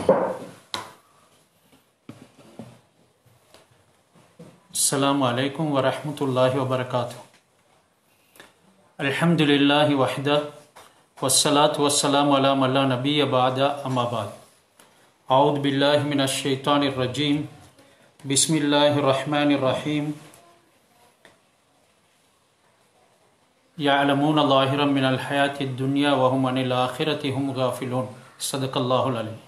السلام عليكم ورحمة الله وبركاته. الحمد لله وحده والصلاة والسلام على من لا نبي بعد أما بعد. أعوذ بالله من الشيطان الرجيم. بسم الله الرحمن الرحيم. يعلمون ظاهرا من الحياة الدنيا وهم عن الآخرة هم غافلون. صدق الله العليم.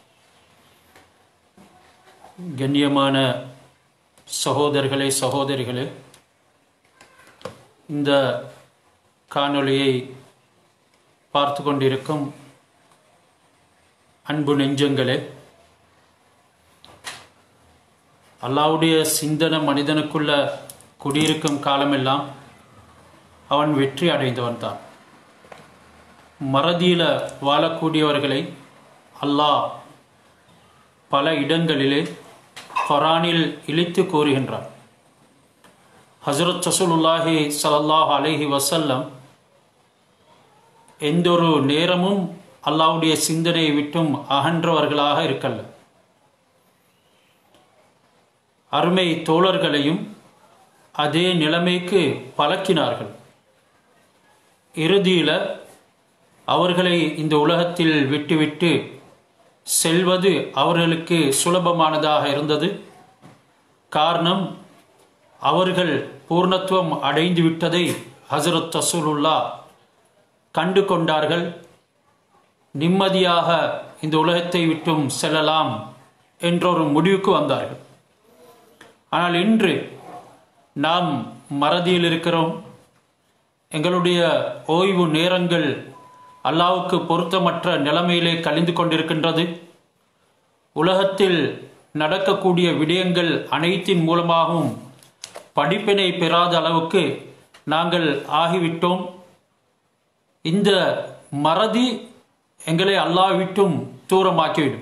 கண்ணியமான சகோதரர்களே சகோதரிகளே, இந்த காணொளியை பார்த்து கொண்டிருக்கும் அன்பு நெஞ்சங்களே, அல்லாஹ்வுடைய சிந்தனை மனிதனுக்குள்ள குடியிருக்கும் காலமெல்லாம் அவன் வெற்றி அடைந்தவன் தான். மறதியில வாழக்கூடியவர்களை அல்லாஹ் பல இடங்களிலே குர்ஆனில் இழித்து கூறுகின்றான். ஹஜ்ரத் ரசூலுல்லாஹி ஸல்லல்லாஹு அலைஹி வஸல்லம் எந்தொரு நேரமும் அல்லாஹ்வுடைய சிந்தனையை விட்டும் அகன்றவர்களாக இருக்கல்ல. அருமை தோழர்களையும் அதே நிலைமைக்கு பழக்கினார்கள். இறுதியில் அவர்களை இந்த உலகத்தில் விட்டுவிட்டு செல்வது அவர்களுக்கு சுலபமானதாக இருந்தது. காரணம், அவர்கள் பூர்ணத்துவம் அடைந்து விட்டதை ஹஜ்ரத் ரசூலுல்லாஹ் கண்டு கொண்டார்கள். நிம்மதியாக இந்த உலகத்தை விட்டும் செல்லலாம் என்றொரு முடிவுக்கு வந்தார்கள். ஆனால் இன்று நாம் மறதியில் இருக்கிறோம். எங்களுடைய ஓய்வு நேரங்கள் அல்லாஹ்வுக்கு பொருத்தமற்ற நிலைமையிலே கழிந்து கொண்டிருக்கின்றது. உலகத்தில் நடக்கக்கூடிய விடயங்கள் அனைத்தின் மூலமாகவும் படிப்பினை பெறாத அளவுக்கு நாங்கள் ஆகிவிட்டோம். இந்த மறதி எங்களை அல்லாஹ் விட்டும் தூரமாக்கிவிடும்.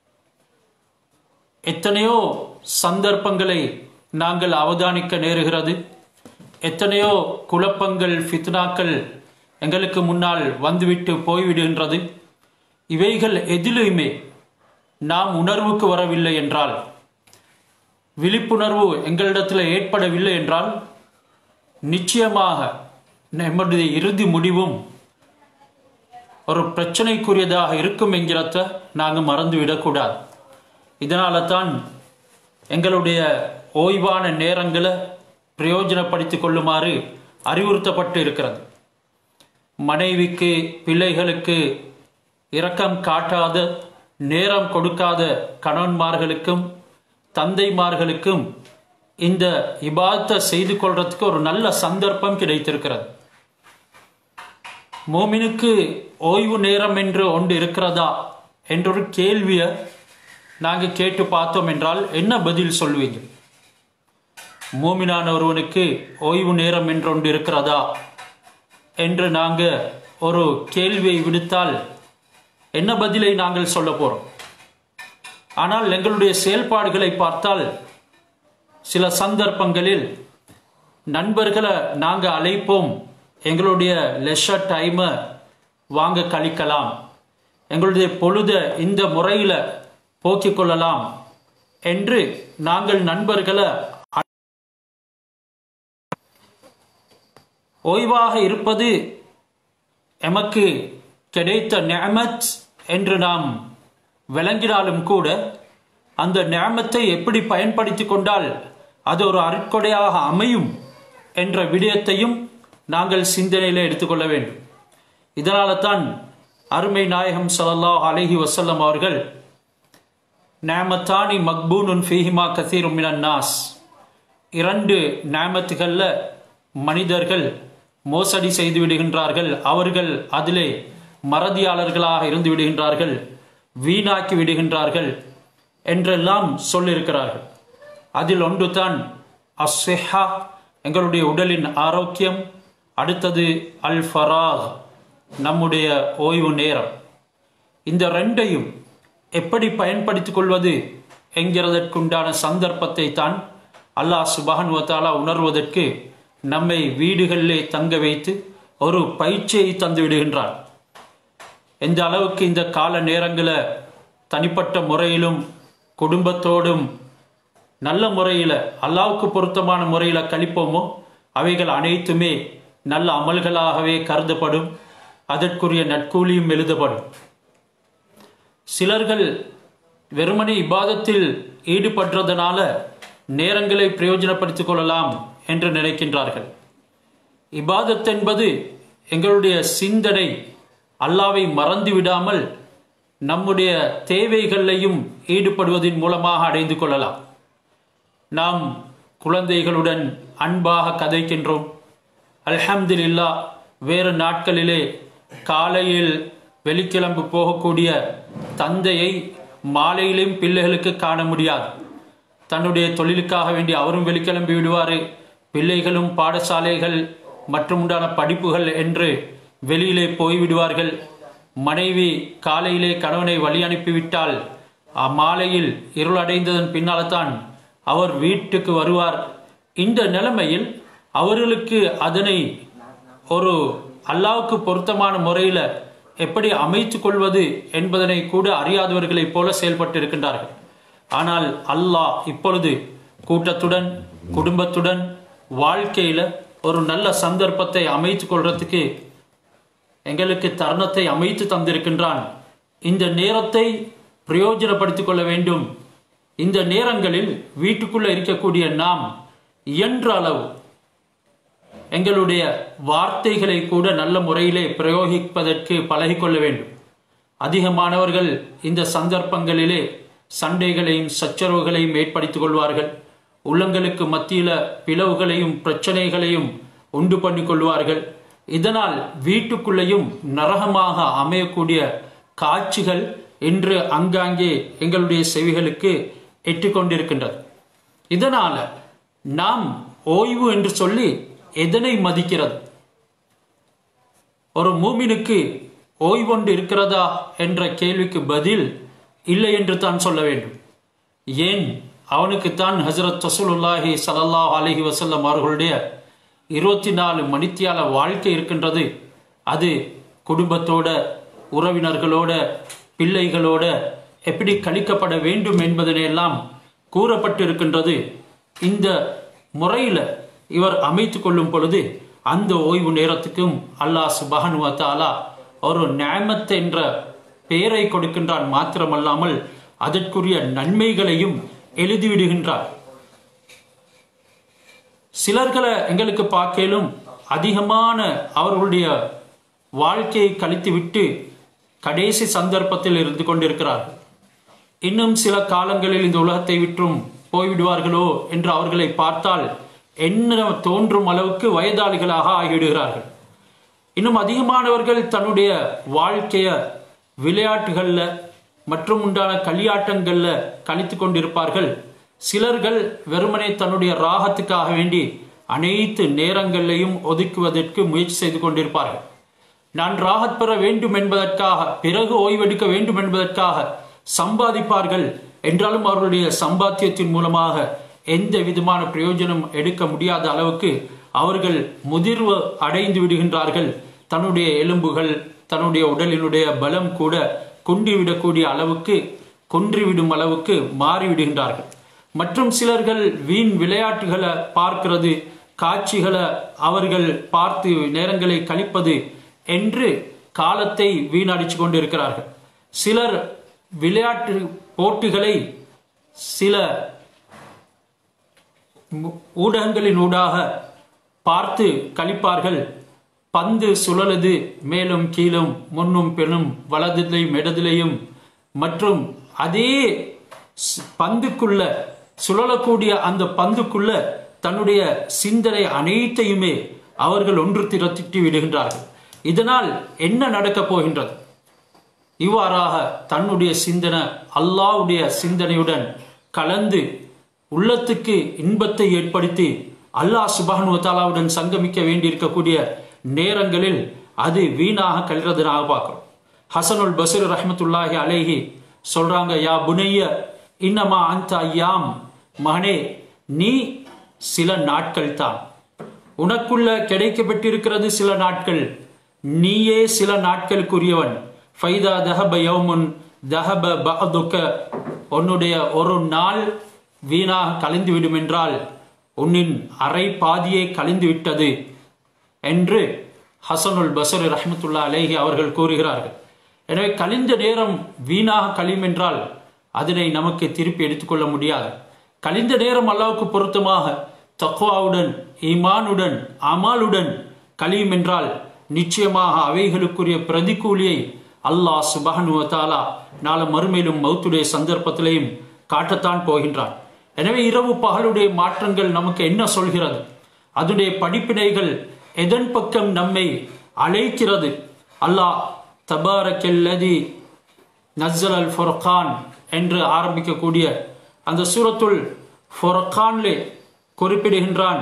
எத்தனையோ சந்தர்ப்பங்களை நாங்கள் அவதானிக்க நேருகிறது. எத்தனையோ குழப்பங்கள், ஃபித்னாக்கள் எங்களுக்கு முன்னால் வந்துவிட்டு போய்விடுகின்றது. இவைகள் எதிலுமே நாம் உணர்வுக்கு வரவில்லை என்றால், விழிப்புணர்வு எங்களிடத்தில் ஏற்படவில்லை என்றால், நிச்சயமாக நம்முடைய இறுதி முடிவும் ஒரு பிரச்சனைக்குரியதாக இருக்கும் என்கிறத நாங்கள் மறந்துவிடக்கூடாது. இதனால தான் எங்களுடைய ஓய்வான நேரங்களை பிரயோஜனப்படுத்திக் கொள்ளுமாறு அறிவுறுத்தப்பட்டு இருக்கிறது. மனைவிக்கு, பிள்ளைகளுக்கு இரக்கம் காட்டாத, நேரம் கொடுக்காத கணவன்மார்களுக்கும் தந்தைமார்களுக்கும் இந்த இபாதத்தை செய்து கொள்றதுக்கு ஒரு நல்ல சந்தர்ப்பம் கிடைத்திருக்கிறது. மோமினுக்கு ஓய்வு நேரம் என்று ஒன்று இருக்கிறதா என்றொரு கேள்வியை நாங்கள் கேட்டு பார்த்தோம் என்றால் என்ன பதில் சொல்வீங்க? மோமினான ஒருவனுக்கு ஓய்வு நேரம் என்று ஒன்று இருக்கிறதா என்று நாங்கள் ஒரு கேள்வியை விடுத்தால் என்ன பதிலை நாங்கள் சொல்ல போகிறோம்? ஆனால் எங்களுடைய செயல்பாடுகளை பார்த்தால் சில சந்தர்ப்பங்களில் நண்பர்களை நாங்கள் அழைப்போம், எங்களுடைய லெஷர் டைமை வாங்க கழிக்கலாம், எங்களுடைய பொழுதை இந்த முறையில் போக்கிக் கொள்ளலாம் என்று நாங்கள் நண்பர்களை ஓய்வாக இருப்பது எமக்கு கிடைத்த நிஅமத் என்று நாம் விளங்கினாலும் கூட, அந்த நிஅமத்தை எப்படி பயன்படுத்தி கொண்டால் அது ஒரு அருட்கொடையாக அமையும் என்ற விடயத்தையும் நாங்கள் சிந்தனையில் எடுத்துக்கொள்ள வேண்டும். இதனால தான் அருமை நாயகம் ஸல்லல்லாஹு அலைஹி வஸல்லம் அவர்கள் நிஅமத்தானி மக்பூனுன் ஃபீஹிமா கஸீரும் மினன் நாஸ், இரண்டு நிஅமத்துகளில் மனிதர்கள் மோசடி செய்து விடுகின்றார்கள், அவர்கள் அதிலே மறதியாளர்களாக இருந்து விடுகின்றார்கள், வீணாக்கி விடுகின்றார்கள் என்றெல்லாம் சொல்லியிருக்கிறார்கள். அதில் ஒன்று தான் அஸ்ஸிஹா, எங்களுடைய உடலின் ஆரோக்கியம். அடுத்தது அல் ஃபராக், நம்முடைய ஓய்வு நேரம். இந்த ரெண்டையும் எப்படி பயன்படுத்திக் கொள்வது என்கிறதற்குண்டான சந்தர்ப்பத்தை தான் அல்லாஹ் சுப்ஹானஹு வ தஆலா உணர்வதற்கு நம்மை வீடுகளிலே தங்க வைத்து ஒரு பயிற்சியை தந்து விடுகின்றார். எந்த அளவுக்கு இந்த கால நேரங்களை தனிப்பட்ட முறையிலும் குடும்பத்தோடும் நல்ல முறையில் அல்லாஹ்வுக்கு பொருத்தமான முறையில் கழிப்போமோ அவைகள் அனைத்துமே நல்ல அமல்களாகவே கருதப்படும். அதற்குரிய நற்கூலியும் எழுதப்படும். சிலர்கள் வெறுமனே இபாதத்தில் ஈடுபடுறதுனால நேரங்களை பிரயோஜனப்படுத்திக் கொள்ளலாம் என்று நினைக்கின்றார்கள். இபாதத் என்பது எங்களுடைய சிந்தனை அல்லாஹ்வை மறந்து விடாமல் நம்முடைய தேவைகளையும் ஈடுபடுவதன் மூலமாக அடைந்து கொள்ளலாம். நாம் குழந்தைகளுடன் அன்பாக கதைக்கின்றோம். அல்ஹம்துலில்லாஹ், வேறு நாட்களிலே காலையில் வெளிக்கிளம்பு போகக்கூடிய தந்தையை மாலையிலும் பிள்ளைகளுக்கு காண முடியாது. தன்னுடைய தொழிலுக்காக வேண்டி அவரும் வெளிக்கிளம்பி விடுவார். பிள்ளைகளும் பாடசாலைகள் மற்றும் உண்டான படிப்புகள் என்று வெளியிலே போய்விடுவார்கள். மனைவி காலையிலே கணவனை வழி அனுப்பிவிட்டால் மாலையில் இருள் அடைந்ததன் பின்னால்தான் அவர் வீட்டுக்கு வருவார். இந்த நிலைமையில் அவர்களுக்கு அதனை ஒரு அல்லாஹ்வுக்கு பொருத்தமான முறையில் எப்படி அமைத்து கொள்வது என்பதனை கூட அறியாதவர்களைப் போல செயல்பட்டு இருக்கின்றார்கள். ஆனால் அல்லாஹ் இப்பொழுது கூட்டத்துடன் குடும்பத்துடன் வாழ்க்கையில ஒரு நல்ல சந்தர்ப்பத்தை அமைத்து கொள்றதுக்கு எங்களுக்கு தருணத்தை அமைத்து தந்திருக்கின்றான். இந்த நேரத்தை பிரயோஜனப்படுத்திக் கொள்ள வேண்டும். இந்த நேரங்களில் வீட்டுக்குள்ள இருக்கக்கூடிய நாம் இயன்ற அளவு எங்களுடைய வார்த்தைகளை கூட நல்ல முறையிலே பிரயோகிப்பதற்கு பழகிக்கொள்ள வேண்டும். அதிகமானவர்கள் இந்த சந்தர்ப்பங்களிலே சண்டைகளையும் சச்சரவுகளையும் ஏற்படுத்திக் கொள்வார்கள். உள்ளங்களுக்கு மத்தியில பிளவுகளையும் பிரச்சனைகளையும் உண்டு பண்ணி கொள்வார்கள். இதனால் வீட்டுக்குள்ளேயும் நரகமாக அமையக்கூடிய காட்சிகள் இன்று அங்காங்கே எங்களுடைய செவிகளுக்கு எட்டிக்கொண்டிருக்கின்றது. இதனால நாம் ஓய்வு என்று சொல்லி எதனை மதிக்கிறது? ஒரு மூமினுக்கு ஓய்வொன்று இருக்கிறதா என்ற கேள்விக்கு பதில் இல்லை என்று தான் சொல்ல வேண்டும். ஏன்? அவனுக்குத்தான் ஹஜ்ரத் ரசூலுல்லாஹி ஸல்லல்லாஹு அலைஹி வஸல்லம் அவர்களுடைய 24 மணித்தியால வாழ்க்கை இருக்கின்றது. அது குடும்பத்தோட, உறவினர்களோட, பிள்ளைகளோட எப்படி கழிக்கப்பட வேண்டும் என்பதனையெல்லாம் கூறப்பட்டு இருக்கின்றது. இந்த முறையில் இவர் அமைத்து கொள்ளும் பொழுது அந்த ஓய்வு நேரத்துக்கும் அல்லாஹ் சுப்ஹானஹு வ தஆலா ஒரு நிஅமத் என்ற பெயரை கொடுக்கின்றான். மாத்திரமல்லாமல் அதற்குரிய நன்மைகளையும் எழுதிவிடுகின்றார். சிலர்களை எங்களுக்கு பார்க்கலும் அதிகமான அவர்களுடைய வாழ்க்கையை கழித்துவிட்டு கடைசி சந்தர்ப்பத்தில் இருந்து கொண்டிருக்கிறார்கள். இன்னும் சில காலங்களில் இந்த உலகத்தை விட்டும் போய்விடுவார்களோ என்று அவர்களை பார்த்தால் என்ன தோன்றும் அளவுக்கு வயதாளிகளாக ஆகிவிடுகிறார்கள். இன்னும் அதிகமானவர்கள் தன்னுடைய வாழ்க்கைய விளையாட்டுகள்ல மற்றும் உண்டான களியாட்டங்கள்ல கழித்து கொண்டிருப்பார்கள். சிலர்கள் வெறுமனே தன்னுடைய ராகத்துக்காக வேண்டி அனைத்து நேரங்களையும் ஒதுக்குவதற்கு முயற்சி செய்து கொண்டிருப்பார்கள். நான் ராகத் பெற வேண்டும் என்பதற்காக, பிறகு ஓய்வெடுக்க வேண்டும் என்பதற்காக சம்பாதிப்பார்கள். என்றாலும் அவர்களுடைய சம்பாத்தியத்தின் மூலமாக எந்த விதமான பிரயோஜனம் எடுக்க முடியாத அளவுக்கு அவர்கள் முதிர்வு அடைந்து விடுகின்றார்கள். தன்னுடைய எலும்புகள், தன்னுடைய உடலினுடைய பலம் கூட குன்றிவிடும் அளவுக்கு மாறிவிடுகின்றார்கள். மற்றும் சிலர்கள் வீண் விளையாட்டுகளை பார்க்கிறது, காட்சிகளை அவர்கள் பார்த்து நேரங்களை கழிப்பது என்று காலத்தை வீணடிச்சு கொண்டிருக்கிறார்கள். சிலர் விளையாட்டு போட்டிகளை சில ஊடகங்களின் ஊடாக பார்த்து கழிப்பார்கள். பந்து சுழலுது, மேலும் கீழும், முன்னும் பெண்ணும், வலதிலையும் இடதிலையும், மற்றும் அதே பந்துக்குள்ள சுழலக்கூடிய அந்த பந்துக்குள்ள தன்னுடைய சிந்தனை அனைத்தையுமே அவர்கள் ஒன்று திரட்டி விடுகின்றார்கள். இதனால் என்ன நடக்கப் போகின்றது? இவ்வாறாக தன்னுடைய சிந்தனை அல்லாஹ்வுடைய சிந்தனையுடன் கலந்து உள்ளத்துக்கு இன்பத்தை ஏற்படுத்தி அல்லாஹ் சுப்ஹானஹு வ தஆலாவுடன் சங்கமிக்க வேண்டியிருக்கக்கூடிய நேரங்களில் அது வீணாக கல்றதுனாக பார்க்கிறோம். ஹசனுல் பஸ்ரி ரஹ்மத்துல்லாஹி அலைஹி சொல்றாங்க, யா புனைய இன்னமா அந்த ஐயாம், மகனே நீ சில நாட்கள் தான், உனக்குள்ள கிடைக்கப்பட்டிருக்கிறது சில நாட்கள், நீயே சில நாட்களுக்குரியவன். ஃபைதா தஹப யௌமுன் தஹப பஅதுக, உன்னுடைய ஒரு நாள் வீணாக கழிந்து விடும் என்றால் உன்னின் அரை பாதியே கழிந்து விட்டது என்று ஹசனுல் பஸ்ரி ரஹ்மத்துல்லாஹி அலைஹி அவர்கள் கூறுகிறார்கள். எனவே கழிந்த நேரம் வீணாக கழியும் என்றால் அதனை நமக்கு திருப்பி எடுத்துக்கொள்ள முடியாது. கழிந்த நேரம் அல்லாஹ்வுக்கு பொருத்தமாக தக்வாவுடன், ஈமானுடன், அமாலுடன் கழியும் என்றால் நிச்சயமாக அவைகளுக்குரிய பிரதிகூலியை அல்லாஹ் சுப்ஹானஹு வ தஆலா நாளை மறுமையிலும் மௌத்துடைய சந்தர்ப்பத்திலையும் காட்டத்தான் போகின்றான். எனவே இரவு பகலுடைய மாற்றங்கள் நமக்கு என்ன சொல்கிறது, அதனுடைய படிப்பினைகள் எதன் பக்கம் நம்மை அழைக்கிறது? அல்லாஹ் தபாரக்கல்லதி நஸ்ஸல் அல் ஃபுர்கான் என்று ஆரம்பிக்கக்கூடிய அந்த சூரத்துல் ஃபுர்கானிலே குறிப்பிடுகின்றான்,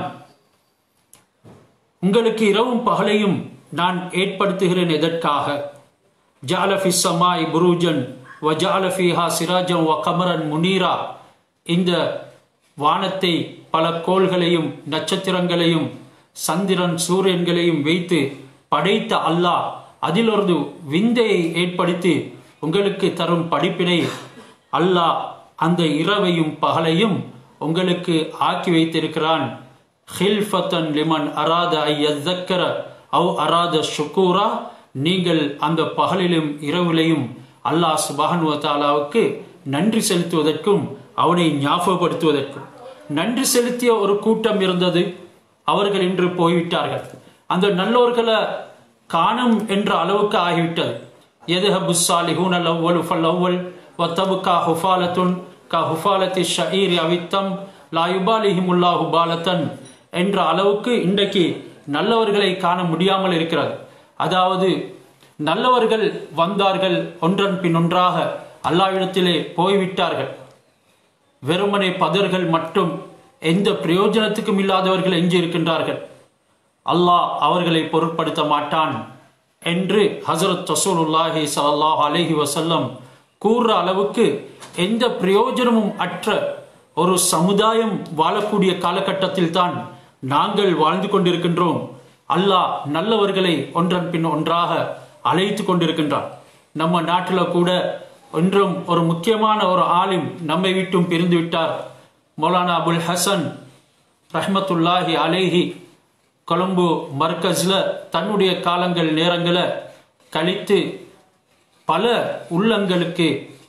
உங்களுக்கு இரவும் பகலையும் நான் ஏற்படுத்துகிறேன் எதற்காக? ஜஅல ஃபிஸ் ஸமாஇ புரூஜன் வ ஜஅல ஃபீஹா சிராஜன் வ கமரன் முனீரா, இந்த வானத்தை பல கோள்களையும் நட்சத்திரங்களையும் சந்திரன் சூரியன்களையும் வைத்து படைத்த அல்லாஹ் அதில் ஒரு விந்தையை ஏற்படுத்தி உங்களுக்கு தரும் படிப்பினை அல்லாஹ் அந்த இரவையும் பகலையும் உங்களுக்கு ஆக்கி வைத்திருக்கிறான். ஹில்ஃபத்தன் லிமன் அராத ஐயக்கர அவ் அராத ஷுக்கூரா, நீங்கள் அந்த பகலிலும் இரவிலையும் அல்லாஹ் சுப்ஹானஹு வ தஆலாவுக்கு நன்றி செலுத்துவதற்கும் அவனை ஞாபகப்படுத்துவதற்கும். நன்றி செலுத்திய ஒரு கூட்டம் இருந்தது, அவர்கள் இன்று போய்விட்டார்கள். அந்த நல்லோர்களை காணும் என்ற அளவுக்கு ஆகிவிட்டது. யதுஹபு ஸாலிஹூன அல்-அவ்வலு ஃபல்-அவ்வல் வ தப்கா ஹுஃபாலத்துன் க ஹுஃபாலத்தி ஷஈரி அவித்தம் லா யுபாலிஹிமுல்லாஹு பாலத்தன் என்ற அளவுக்கு இன்றைக்கு நல்லவர்களை காண முடியாமல் இருக்கிறது. அதாவது நல்லவர்கள் வந்தார்கள், ஒன்றன் பின் ஒன்றாக அல்லாஹ்விடத்திலே போய்விட்டார்கள். வெறுமனே பதர்கள் மட்டும் எந்த பிரயோஜனத்துக்கும் இல்லாதவர்கள் எஞ்சி இருக்கின்றார்கள். அல்லாஹ் அவர்களை பொருட்படுத்த மாட்டான் என்று ஹஸரத் ரசூலுல்லாஹி ஸல்லல்லாஹு அலைஹி வஸல்லம் கூறுற அளவுக்கு எந்த பிரயோஜனமும் அற்ற ஒரு சமுதாயம் வாழக்கூடிய காலகட்டத்தில் தான் நாங்கள் வாழ்ந்து கொண்டிருக்கின்றோம். அல்லாஹ் நல்லவர்களை ஒன்றன் பின் ஒன்றாக அழைத்து கொண்டிருக்கின்றான். நம்ம நாட்டில் கூட இன்றும் ஒரு முக்கியமான ஒரு ஆலிம் நம்மை விட்டும் பிரிந்து விட்டார். மௌலானா அபுல் ஹசன் ரஹ்மத்துல்லாஹி அலைஹி கொழும்பு மர்கஸ்ல தன்னுடைய காலங்கள் நேரங்களை கழித்து பல உள்ளங்களுக்கு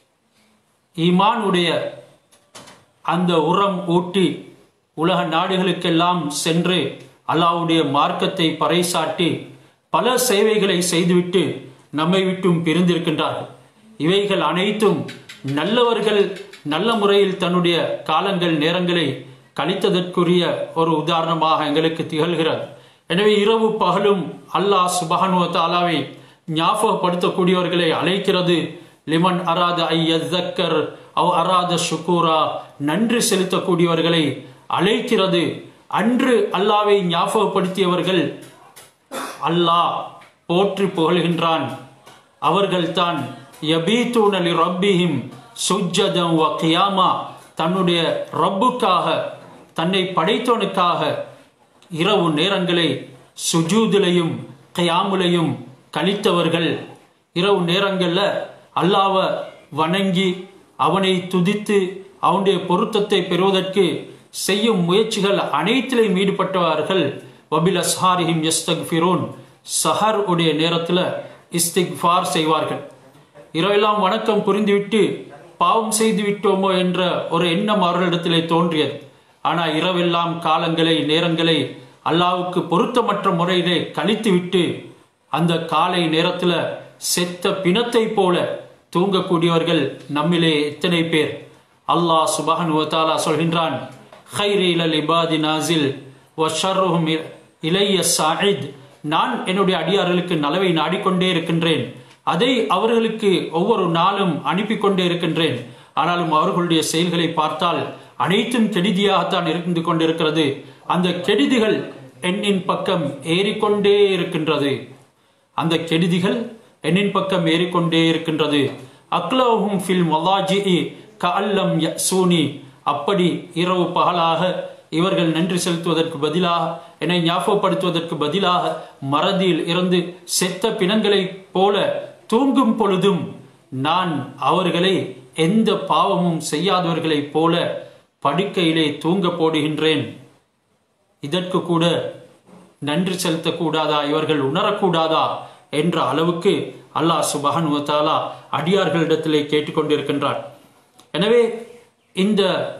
ஈமானுடைய அந்த உரம் ஊட்டி உலக நாடுகளுக்கெல்லாம் சென்று அல்லாஹ்வுடைய மார்க்கத்தை பறைசாட்டி பல சேவைகளை செய்துவிட்டு நம்மை விட்டும் பிரிந்திருக்கின்றார்கள். இவைகள் அனைத்தும் நல்லவர்கள் நல்ல முறையில் தன்னுடைய காலங்கள் நேரங்களை கழித்ததற்குரிய ஒரு உதாரணமாக எங்களுக்கு திகழ்கிறது. எனவே இரவு பகலும் அல்லாஹ் சுப்ஹானஹு வ தஆலாவை ஞாபகப்படுத்தக்கூடியவர்களை அழைக்கிறது. லிமன் அராத ஐயக்கர் அவ் அராத ஷுக்கூரா, நன்றி செலுத்தக்கூடியவர்களை அழைக்கிறது. அன்று அல்லாஹ்வை ஞாபகப்படுத்தியவர்கள் அல்லாஹ் போற்றி புகழ்கின்றான். அவர்கள்தான் யபீதூன லிரப்பிஹிம் சுஜ்ஜதன் வ கியாமா, தன்னுடைய ரப்புக்காக, தன்னை படைத்தவனுக்காக இரவு நேரங்களை சுஜூதிலையும் கியாமுலையும் கழித்தவர்கள். இரவு நேரங்களில் அல்லாஹ்வை வணங்கி அவனை துதித்து அவனுடைய பொருத்தத்தை பெறுவதற்கு செய்யும் முயற்சிகள் அனைத்திலையும் ஈடுபட்டவர்கள். வபில் அஸ்ஹாரிஹிம் யஸ்தக்ஃபிரூன், சஹர் உடைய நேரத்தில் இஸ்திக்ஃபார் செய்வார்கள். இரவெல்லாம் வணக்கம் புரிந்துவிட்டு பாவம் செய்து விட்டோமோ என்ற ஒரு எண்ணம் அவர்களிடத்திலே தோன்றியது. ஆனால் இரவெல்லாம் காலங்களை நேரங்களை அல்லாஹ்வுக்கு பொருத்தமற்ற முறையிலே கழித்துவிட்டு அந்த காலை நேரத்தில் செத்த பிணத்தை போல தூங்கக்கூடியவர்கள் நம்மிலே எத்தனை பேர்? அல்லாஹ் சுப்ஹானஹு வ தஆலா சொல்கின்றான், ഖൈരി இலல் இபாதி நாசில் வ ஷர்ருஹும் இலைய ஸாஇத், நான் என்னுடைய அடியார்களுக்கு நலவை நாடிக்கொண்டே இருக்கின்றேன், அதை அவர்களுக்கு ஒவ்வொரு நாளும் அனுப்பி கொண்டே இருக்கின்றேன். ஆனாலும் அவர்களுடைய செயல்களை பார்த்தால் அனைத்தும் கெடுதியாகத்தான் இருந்து கொண்டிருக்கிறது. அந்த கெடுதிகள் எண்ணின் பக்கம் ஏறிக்கொண்டே இருக்கின்றது. அந்த கெடுதிகள் எண்ணின் பக்கம் ஏறிக்கொண்டே இருக்கின்றது. அக்லஹும் ஃபில் மலாஜிஇ கஅல்லம் யஸூனி, அப்படி இரவு பகலாக இவர்கள் நன்றி செலுத்துவதற்கு பதிலாக, என்னை ஞாபகப்படுத்துவதற்கு பதிலாக மறதியில் இருந்து செத்த பிணங்களை போல தூங்கும் பொழுதும் நான் அவர்களை எந்த பாவமும் செய்யாதவர்களைப் போல படுக்கையிலே தூங்க போடுகின்றேன். இதற்கு கூட நன்றி செலுத்தக்கூடாதா, இவர்கள் உணரக்கூடாதா என்ற அளவுக்கு அல்லாஹ் சுப்ஹானஹு வ தஆலா அடியார்களிடத்திலே கேட்டுக்கொண்டிருக்கின்றார். எனவே இந்த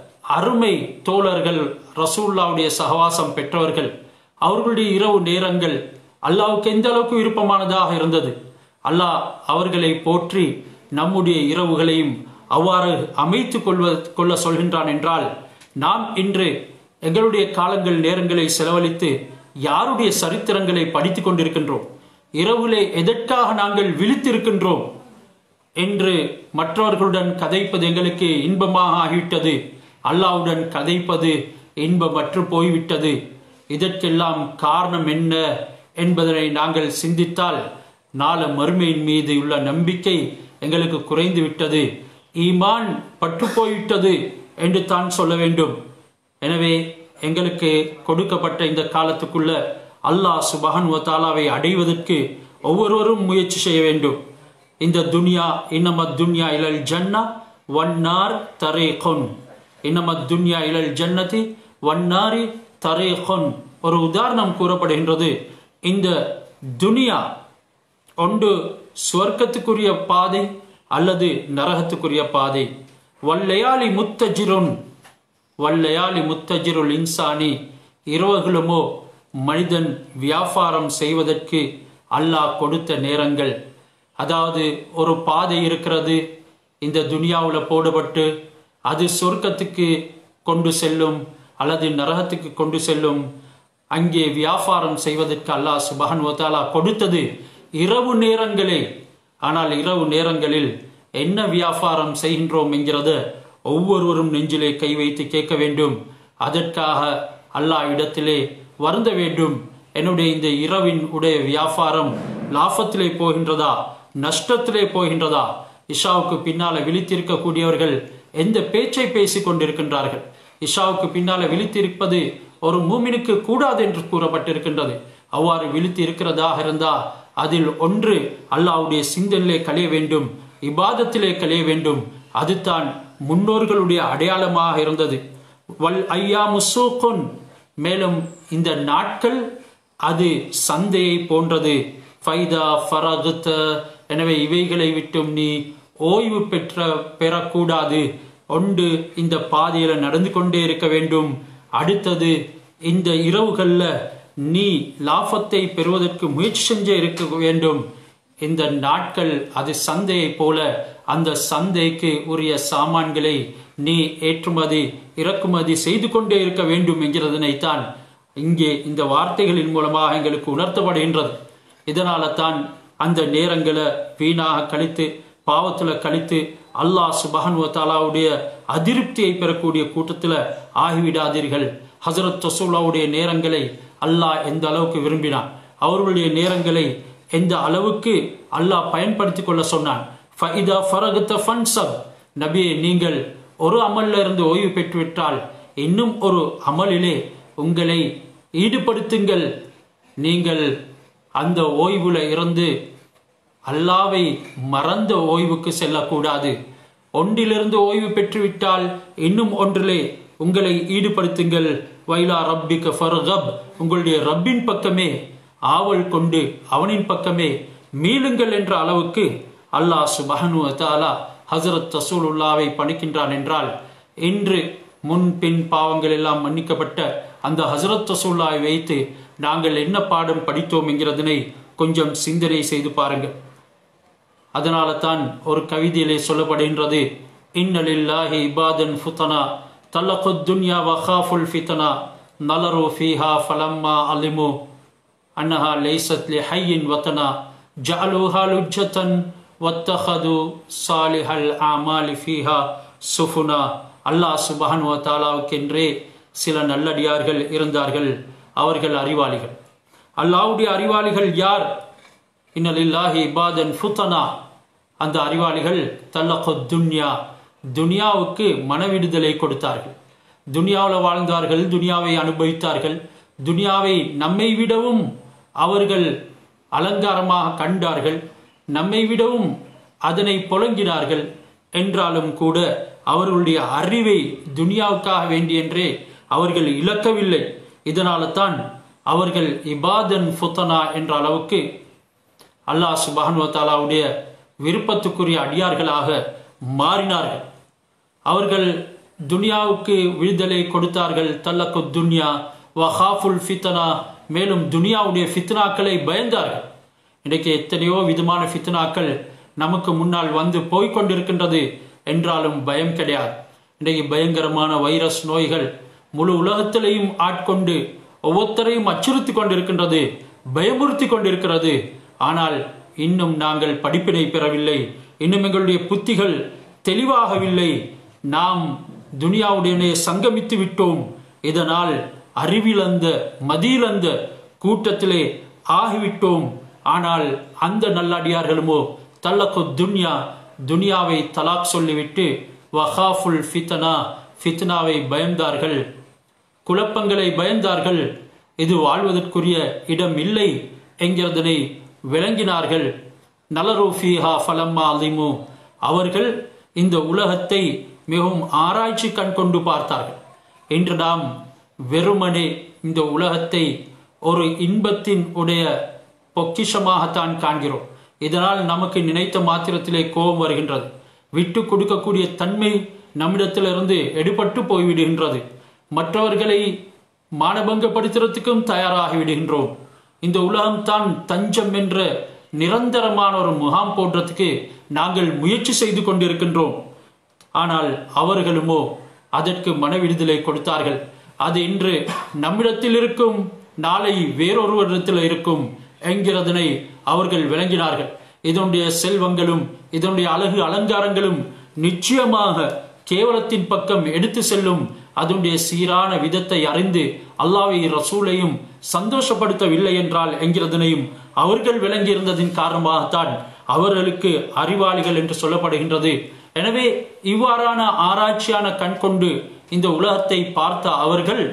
அருமை தோழர்கள், ரசூலுல்லாஹ்வுடைய சகவாசம் பெற்றவர்கள், அவர்களுடைய இரவு நேரங்கள் அல்லாஹ்வுக்கு எந்த அளவுக்கு விருப்பமானதாக இருந்தது. அல்லாஹ் அவர்களை போற்றி நம்முடைய இரவுகளையும் அவ்வாறு அமைத்து கொள்ள சொல்கின்றான் என்றால், நாம் இன்று எங்களுடைய காலங்கள் நேரங்களை செலவழித்து யாருடைய சரித்திரங்களை படித்துக் கொண்டிருக்கின்றோம், இரவுலே எதற்காக நாங்கள் விழித்திருக்கின்றோம் என்று மற்றவர்களுடன் கதைப்பது எங்களுக்கு இன்பமாக ஆகிவிட்டது, அல்லாஹ்வுடன் கதைப்பது இன்பமற்று போய்விட்டது. இதற்கெல்லாம் காரணம் என்ன என்பதனை நாங்கள் சிந்தித்தால் நாள மறுமையின் மீது உள்ள நம்பிக்கை எங்களுக்கு குறைந்து விட்டது, ஈமான் பற்று போய்விட்டது என்று தான் சொல்ல வேண்டும். எனவே எங்களுக்கு கொடுக்கப்பட்ட இந்த காலத்துக்குள்ள அல்லாஹ் சுப்ஹானஹு வ தஆலாவை அடைவதற்கு ஒவ்வொருவரும் முயற்சி செய்ய வேண்டும். இந்த துன்யா இன்னமத் துன்யா இலல் ஜன்னா வன்னார் தரீகுன், இன்னமத் துன்யா இலல் ஜன்னதி வன்னாரி தரீகுன். ஒரு உதாரணம் கூறப்படுகின்றது. இந்த துனியா ஒன்று சுவர்க்கத்துக்குரிய பாதை அல்லது நரகத்துக்குரிய பாதை. வல்லையாலி முத்தஜிருன் வல்லையாலி முத்தஜிருல் இன்சானி, இரவுகளுமோ மனிதன் வியாபாரம் செய்வதற்கு அல்லாஹ் கொடுத்த நேரங்கள். அதாவது ஒரு பாதை இருக்கிறது இந்த துனியாவில் போடப்பட்டு, அது சொர்க்கத்துக்கு கொண்டு செல்லும் அல்லது நரகத்துக்கு கொண்டு செல்லும். அங்கே வியாபாரம் செய்வதற்கு அல்லாஹ் சுப்ஹானஹு வ தஆலா கொடுத்தது இரவு நேரங்களே. ஆனால் இரவு நேரங்களில் என்ன வியாபாரம் செய்கின்றோம் என்கிறத ஒவ்வொருவரும் நெஞ்சிலே கை வைத்து கேட்க வேண்டும். அதற்காக அல்லாஹ் இடத்திலே வருந்த வேண்டும். என்னுடைய இந்த இரவின் உடைய வியாபாரம் லாபத்திலே போகின்றதா, நஷ்டத்திலே போகின்றதா? இஷாவுக்கு பின்னால விழித்திருக்கக்கூடியவர்கள் எந்த பேச்சை பேசிக் கொண்டிருக்கின்றார்கள்? இஷாவுக்கு பின்னால விழித்திருப்பது ஒரு மூமினுக்கு கூடாது என்று கூறப்பட்டிருக்கின்றது. அவ்வாறு விழித்து இருக்கிறதாக இருந்தா அதில் ஒன்று அல்லாஹ்வுடைய சிந்தனையிலே களைய வேண்டும், இபாதத்திலே களைய வேண்டும். அதுதான் முன்னோர்களுடைய அடையாளமாக இருந்தது. வல் ஐயாமு சூக்குன், மேலும் இந்த நாட்கள் அது சந்தையை போன்றது. ஃபைதா ஃபரகுத, எனவே இவைகளை விட்டும் நீ ஓய்வு பெறக்கூடாது. ஒன்று இந்த பாதையில நடந்து கொண்டே இருக்க வேண்டும். அடுத்தது இந்த இரவுகள்ல நீ லாபத்தை பெறுவதற்கு முயற்சி செஞ்சே இருக்க வேண்டும். இந்த நாட்கள் அது சந்தையை போல, அந்த சந்தைக்கு உரிய சாமான்களை நீ ஏற்றுமதி இறக்குமதி செய்து கொண்டே இருக்க வேண்டும் என்கிறதனைத்தான் இங்கே இந்த வார்த்தைகளின் மூலமாக எங்களுக்கு உணர்த்தப்படுகின்றது. இதனால தான் அந்த நேரங்களை வீணாக கழித்து, பாவத்தில் கழித்து, அல்லாஹ் சுப்ஹானஹு வ தஆலாவுடைய அதிருப்தியை பெறக்கூடிய கூட்டத்தில் ஆகிவிடாதீர்கள். ஹஜ்ரத் ரசூலுல்லாஹ்வுடைய நேரங்களை அல்லாஹ் எந்த அளவுக்கு விரும்பினான், அவர்களுடைய நேரங்களை எந்த அளவுக்கு அல்லாஹ் பயன்படுத்தி கொள்ள சொன்னான். ஃபைதா ஃபரகுத ஃபன்சப், நபியே நீங்கள் ஒரு அமல்ல இருந்து ஓய்வு பெற்றுவிட்டால் இன்னும் ஒரு அமலிலே உங்களை ஈடுபடுத்துங்கள். நீங்கள் அந்த ஓய்வுல இருந்து அல்லாவை மறந்த ஓய்வுக்கு செல்லக்கூடாது. ஒன்றிலிருந்து ஓய்வு பெற்றுவிட்டால் இன்னும் ஒன்றிலே உங்களை ஈடுபடுத்துங்கள். வைலா ரப்பிக ஃபர்கப், உங்களுடைய ரப்பின் பக்கமே ஆவல் கொண்டு அவனின் பக்கமே மீளுங்கள் என்ற அளவுக்கு அல்லாஹ் சுப்ஹானஹு வ தஆலா ஹஜ்ரத் ரசூலுல்லாஹ்வை பணிக்கின்றான் என்றால், இன்று முன்பின் பாவங்கள் எல்லாம் மன்னிக்கப்பட்ட அந்த ஹஜ்ரத் ரசூலுல்லாஹ்வை வைத்து நாங்கள் என்ன பாடம் படித்தோம் என்கிறதனை கொஞ்சம் சிந்தனை செய்து பாருங்கள். அதனால தான் ஒரு கவிதையிலே சொல்லப்படுகின்றது, இன்னலில்லாஹி இபாதன் ஃபுதனா தலகுத் துன்யா வ காஃபுல் ஃபித்னா நலரு ஃபீஹா ஃபலம்மா அலிமு அன்னஹா லைஸத் லிஹய்யின் வதனா ஜஅலுஹா லுஜ்ஜதன் வத்தஹது சாலிஹல் அமாலி ஃபீஹா சுஃபுனா. அல்லாஹ் சுப்ஹானஹு வ தஆலாவுக்கென்றே சில நல்லடியார்கள் இருந்தார்கள், அவர்கள் அறிவாளிகள். அல்லாஹ்வுடைய அறிவாளிகள் யார்? இன்னலில்லாஹி இபாதன் ஃபுதனா, அந்த அறிவாளிகள் தலகுத் துன்யா, துனியாவுக்கு மனவிடுதலை கொடுத்தார்கள். துனியாவில் வாழ்ந்தார்கள், துனியாவை அனுபவித்தார்கள். துனியாவை நம்மை விடவும் அவர்கள் அலங்காரமாக கண்டார்கள். நம்மை விடவும் அதனை புழங்கினார்கள். என்றாலும் கூட அவர்களுடைய அறிவை துனியாவுக்காக வேண்டியென்றே அவர்கள் இழக்கவில்லை. இதனால தான் அவர்கள் இபாதன் ஃபுத்தனா என்ற அளவுக்கு அல்லாஹ் சுப்ஹானஹு வ தஆலாவுடைய விருப்பத்துக்குரிய அடியார்களாக மாறினார்கள். அவர்கள் துனியாவுக்கு விடுதலை கொடுத்தார்கள். தல்லக்கு துன்யா வஹாஃபுல் ஃபித்னா, மேலும் துனியாவுடைய ஃபித்னாக்களை பயந்தார்கள். இன்றைக்கு எத்தனையோ விதமான ஃபித்னாக்கள் நமக்கு முன்னால் வந்து போய்கொண்டிருக்கின்றது. என்றாலும் பயம் கிடையாது. இன்றைக்கு பயங்கரமான வைரஸ் நோய்கள் முழு உலகத்திலையும் ஆட்கொண்டு ஒவ்வொருத்தரையும் அச்சுறுத்தி கொண்டிருக்கின்றது, பயமுறுத்தி கொண்டிருக்கிறது. ஆனால் இன்னும் நாங்கள் படிப்பினை பெறவில்லை, இன்னும் எங்களுடைய புத்திகள் தெளிவாகவில்லை. நாம் துனியாவுடனே சங்கமித்து விட்டோம். இதனால் அறிவிழந்த மதியிழந்த கூட்டத்திலே ஆகிவிட்டோம். ஆனால் அந்த நல்லடியார்களுமோ தல்லக்கு துன்யா, துனியாவை தலாக் சொல்லிவிட்டு வஹாஃபுல் ஃபித்னா, ஃபித்னாவை பயந்தார்கள், குழப்பங்களை பயந்தார்கள். இது வாழ்வதற்குரிய இடம் இல்லை என்கிறதனை விளங்கினார்கள். நலரு ஃபீஹா ஃபலம்மா அலிமு, அவர்கள் இந்த உலகத்தை மிகவும் ஆராய்ச்சி கண் கொண்டு பார்த்தார்கள். இன்று நாம் வெறுமனே இந்த உலகத்தை ஒரு இன்பத்தின் உடைய பொக்கிஷமாகத்தான் காண்கிறோம். இதனால் நமக்கு நினைத்த மாத்திரத்திலே கோபம் வருகின்றது. விட்டு கொடுக்கக்கூடிய தன்மை நம்மிடத்திலிருந்து எடுபட்டு போய்விடுகின்றது. மற்றவர்களை மானபங்கப்படுத்துறதுக்கும் தயாராகி விடுகின்றோம். இந்த உலகம் தான் தஞ்சம் என்ற நிரந்தரமான ஒரு முகாம் போன்றதுக்கு நாங்கள் முயற்சி செய்து கொண்டிருக்கின்றோம். ஆனால் அவர்களுமோ அதற்கு மனவிடுதலை கொடுத்தார்கள். அது இன்று நம்மிடத்தில் இருக்கும், நாளை வேறொருவரிடத்தில் இருக்கும் என்கிறதனை அவர்கள் விளங்கினார்கள். இதனுடைய செல்வங்களும் இதனுடைய அழகு அலங்காரங்களும் நிச்சயமாக கேவலத்தின் பக்கம் எடுத்து செல்லும். அதனுடைய சீரான விதத்தை அறிந்து அல்லாஹ்வை ரசூலையும் சந்தோஷப்படுத்தவில்லை என்றால் என்கிறதனையும் அவர்கள் விளங்கியிருந்ததின் காரணமாகத்தான் அவர்களுக்கு அறிவாளிகள் என்று சொல்லப்படுகின்றது. எனவே இவ்வாறான ஆராய்ச்சியான கண் கொண்டு இந்த உலகத்தை பார்த்த அவர்கள்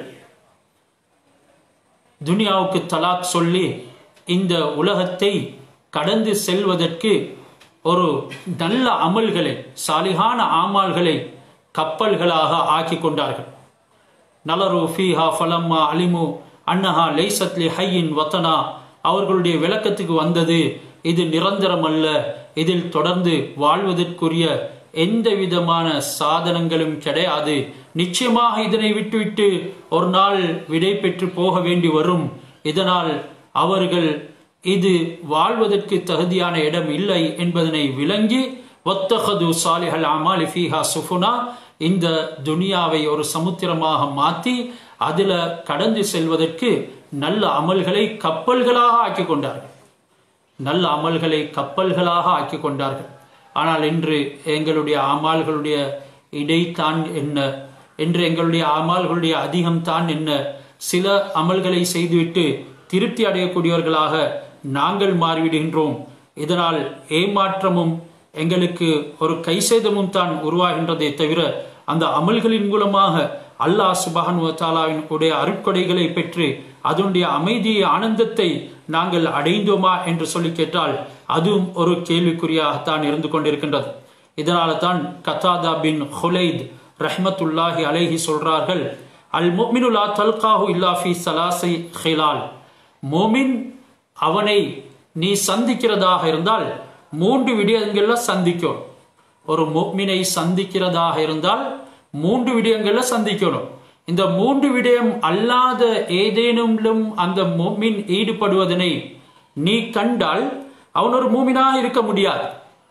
துனியாவுக்கு தலாக் சொல்லி இந்த உலகத்தை கடந்து செல்வதற்கு ஒரு நல்ல அமல்களை, சாலிகான ஆமால்களை கப்பல்களாக ஆக்கி கொண்டார்கள். நலரு ஃபீஹா ஃபலம்மா அலிமு அன்னஹா லைஸத் லி ஹய்யின் வதனா, அவர்களுடைய விளக்கத்துக்கு வந்தது இது நிரந்தரம் அல்ல, இதில் தொடர்ந்து வாழ்வதற்குரிய எந்த விதமான சாதனங்களும் கிடையாது. நிச்சயமாக இதனை விட்டுவிட்டு ஒரு நாள் விடை பெற்று போக வேண்டி வரும். இதனால் அவர்கள் இது வாழ்வதற்கு தகுதியான இடம் இல்லை என்பதனை விளங்கி வத்தஹது சாலிஹல் அமாலி ஃபீஹா சுஃபுனா, இந்த துனியாவை ஒரு சமுத்திரமாக மாற்றி அதில் கடந்து செல்வதற்கு நல்ல அமல்களை கப்பல்களாக ஆக்கி கொண்டார்கள். நல்ல அமல்களை கப்பல்களாக ஆக்கி கொண்டார்கள். ஆனால் இன்று எங்களுடைய அமால்களுடைய இடைத்தான் என்ன, என்று எங்களுடைய அமால்களுடைய அதிகம்தான் என்ன, சில அமல்களை செய்துவிட்டு திருப்தி அடையக்கூடியவர்களாக நாங்கள் மாறிவிடுகின்றோம். இதனால் ஏமாற்றமும் எங்களுக்கு ஒரு கைசேதமும் தான் உருவாகின்றதே தவிர அந்த அமல்களின் மூலமாக அல்லாஹ் சுப்ஹானஹு வ தஆலாவின் உடைய அருட்கொடைகளை பெற்று அதனுடைய அமைதியை, ஆனந்தத்தை நாங்கள் அடைந்தோமா என்று சொல்லி கேட்டால் அதுவும் ஒரு கேள்விக்குறியாகத்தான் இருந்து கொண்டிருக்கின்றது. இதனால தான் கத்தாதா பின் ஹுலைத் ரஹ்மத்துல்லாஹி அலைஹி சொல்றார்கள், அல் முஃமினு லா தல்காஹு இல்லா ஃபீ ஸலாஸி ஹிலால், மோமின் அவனை நீ சந்திக்கிறதாக இருந்தால் 3 விடயங்கள்ல சந்திக்கணும். ஒரு முஃமினை சந்திக்கிறதாக இருந்தால் 3 விடயங்கள்ல சந்திக்கணும். இந்த 3 விடயம் அல்லாத ஏதேனும் அந்த முஃமின் ஈடுபடுவதனை நீ கண்டால் அவன் ஒரு முஃமினாக இருக்க முடியாது.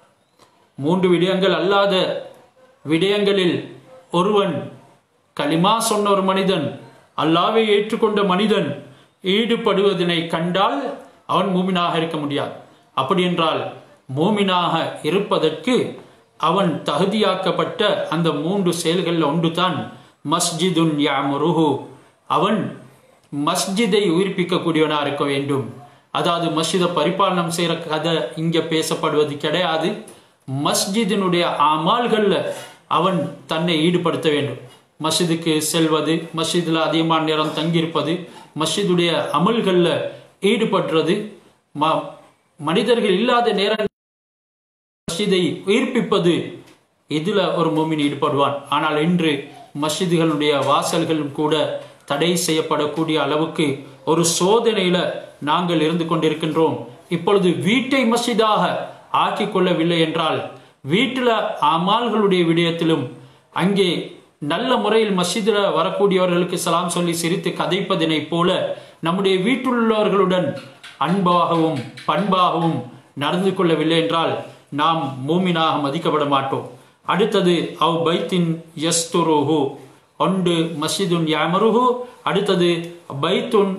3 விடயங்கள் அல்லாத விடயங்களில் ஒருவன் கலிமா சொன்ன ஒரு மனிதன், அல்லாஹ்வை ஏற்றுக்கொண்ட மனிதன் ஈடுபடுவதனை கண்டால் அவன் மூமினாக இருக்க முடியாது. அப்படி என்றால் மூமினாக இருப்பதற்கு அவன் தகுதியாக்கப்பட்ட அந்த 3 செயல்களில் ஒன்று தான் மஸ்ஜிதுன் யாமுருஹு, அவன் மஸ்ஜிதை உயிர்ப்பிக்கக்கூடியவனாக இருக்க வேண்டும். அதாவது மஸ்ஜிதை பரிபாலனம் செய்கிற கதை இங்கே பேசப்படுவது கிடையாது. மஸ்ஜிதினுடைய அமால்களில் அவன் தன்னை ஈடுபடுத்த வேண்டும். மஸ்ஜிதுக்கு செல்வது, மஸ்ஜிதில் அதிகமான நேரம் தங்கியிருப்பது, மஸ்ஜிதுடைய அமல்களில் ஈடுபடுறது, மனிதர்கள் இல்லாத நேரம் மஸ்ஜிதை உயிர்ப்பிப்பது, இதுல ஒரு முஃமின் ஈடுபடுவான். ஆனால் இன்று மஸ்ஜிதுகளுடைய வாசல்களும் கூட தடை செய்யப்படக்கூடிய அளவுக்கு ஒரு சோதனையில நாங்கள் இருந்து கொண்டிருக்கின்றோம். இப்பொழுது வீட்டை மஸ்ஜிதாக ஆக்கி கொள்ளவில்லை என்றால் வீட்டில் அமால்களுடைய விடயத்திலும் அங்கே நல்ல முறையில் மஸ்ஜிதில் வரக்கூடியவர்களுக்கு சலாம் சொல்லி சிரித்து கதைப்பதனை போல நம்முடைய வீட்டிலுள்ளவர்களுடன் அன்பாகவும் பண்பாகவும் நடந்து கொள்ளவில்லை என்றால் நாம் மூமினாக மதிக்கப்பட மாட்டோம். அடுத்தது அவ் பைத்தின் யஸ்துருஹு, ஒன்று மஸ்ஜிதுன் யாமருஹு, அடுத்தது பைத்துன்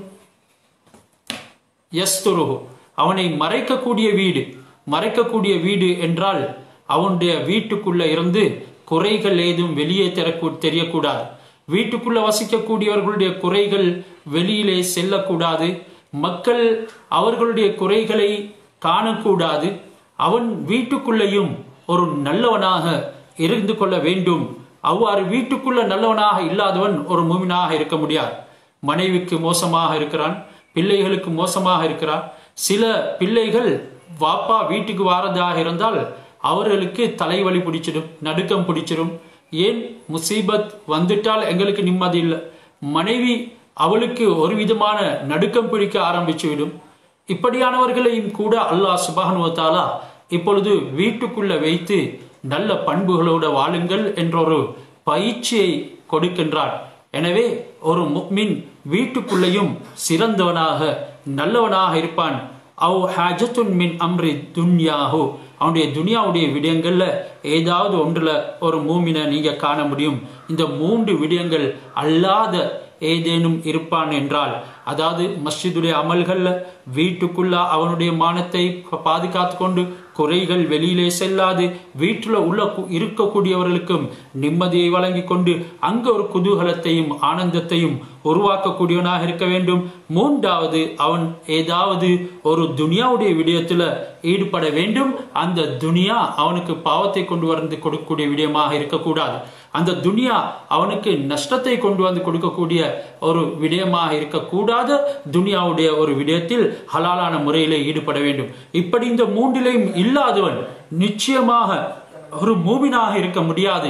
யஸ்துருஹு, அவனை மறைக்கக்கூடிய வீடு. மறைக்கக்கூடிய வீடு என்றால் அவனுடைய வீட்டுக்குள்ள இருந்து குறைகள் ஏதும் வெளியே தெரியக்கூடாது. வீட்டுக்குள்ள வசிக்கக்கூடியவர்களுடைய குறைகள் வெளியிலே செல்லக்கூடாது. மக்கள் அவர்களுடைய குறைகளை காணக்கூடாது. அவன் வீட்டுக்குள்ளேயும் ஒரு நல்லவனாக இருந்து கொள்ள வேண்டும். அவ்வாறு வீட்டுக்குள்ள நல்லவனாக இல்லாதவன் ஒரு மூமினாக இருக்க முடியாது. மனைவிக்கு மோசமாக இருக்கிறான், பிள்ளைகளுக்கு மோசமாக இருக்கிறான். சில பிள்ளைகள் வாப்பா வீட்டுக்கு வாரதாக இருந்தால் அவர்களுக்கு தலைவலி பிடிச்சிடும், நடுக்கம் பிடிச்சிடும். ஏன் முசீபத் வந்துட்டால் எங்களுக்கு நிம்மதி இல்லை. மனைவி அவளுக்கு ஒரு விதமான நடுக்கம் பிடிக்க ஆரம்பிச்சு விடும். இப்படியானவர்களையும் கூட அல்லாஹ் சுப்ஹானஹு வ தஆலா இப்பொழுது வீட்டுக்குள்ள வைத்து நல்ல பண்புகளோடு வாழுங்கள் என்றொரு பயிற்சியை கொடுக்கின்றார். எனவே ஒரு முஃமின் வீட்டுக்குள்ளேயும் சிறந்தவனாக நல்லவனாக இருப்பான். அவ் ஹாஜத்துன் மின் அம்ரி துன்யாஹு, அவனுடைய துனியாவுடைய விடயங்கள்ல ஏதாவது ஒன்றுல ஒரு மூமினை நீங்க காண முடியும். இந்த 3 விடயங்கள் அல்லாத ஏதேனும் இருப்பான் என்றால், அதாவது மஸ்ஜிதுடைய அமல்கள்ல வீட்டுக்குள்ள அவனுடைய மானத்தை பாதுகாத்து கொண்டு குறைகள் வெளியிலே செல்லாது வீட்டில் உள்ள இருக்கக்கூடியவர்களுக்கும் நிம்மதியை வழங்கி கொண்டு அங்க ஒரு குதூகலத்தையும் ஆனந்தத்தையும் உருவாக்கக்கூடியவனாக இருக்க வேண்டும். 3வது, அவன் ஏதாவது ஒரு துனியாவுடைய விடயத்துல ஈடுபட வேண்டும். அந்த துனியா அவனுக்கு பாவத்தை கொண்டு வந்து கொடுக்கக்கூடிய விடயமாக இருக்கக்கூடாது. அந்த துனியா அவனுக்கு நஷ்டத்தை கொண்டு வந்து கொடுக்கக்கூடிய ஒரு விடயமாக இருக்கக்கூடாது. துனியாவுடைய ஒரு விடயத்தில் ஹலாலான முறையிலே ஈடுபட வேண்டும். இப்படி இந்த 3லையும் இல்லாதவன் நிச்சயமாக ஒரு மூமினாக இருக்க முடியாது.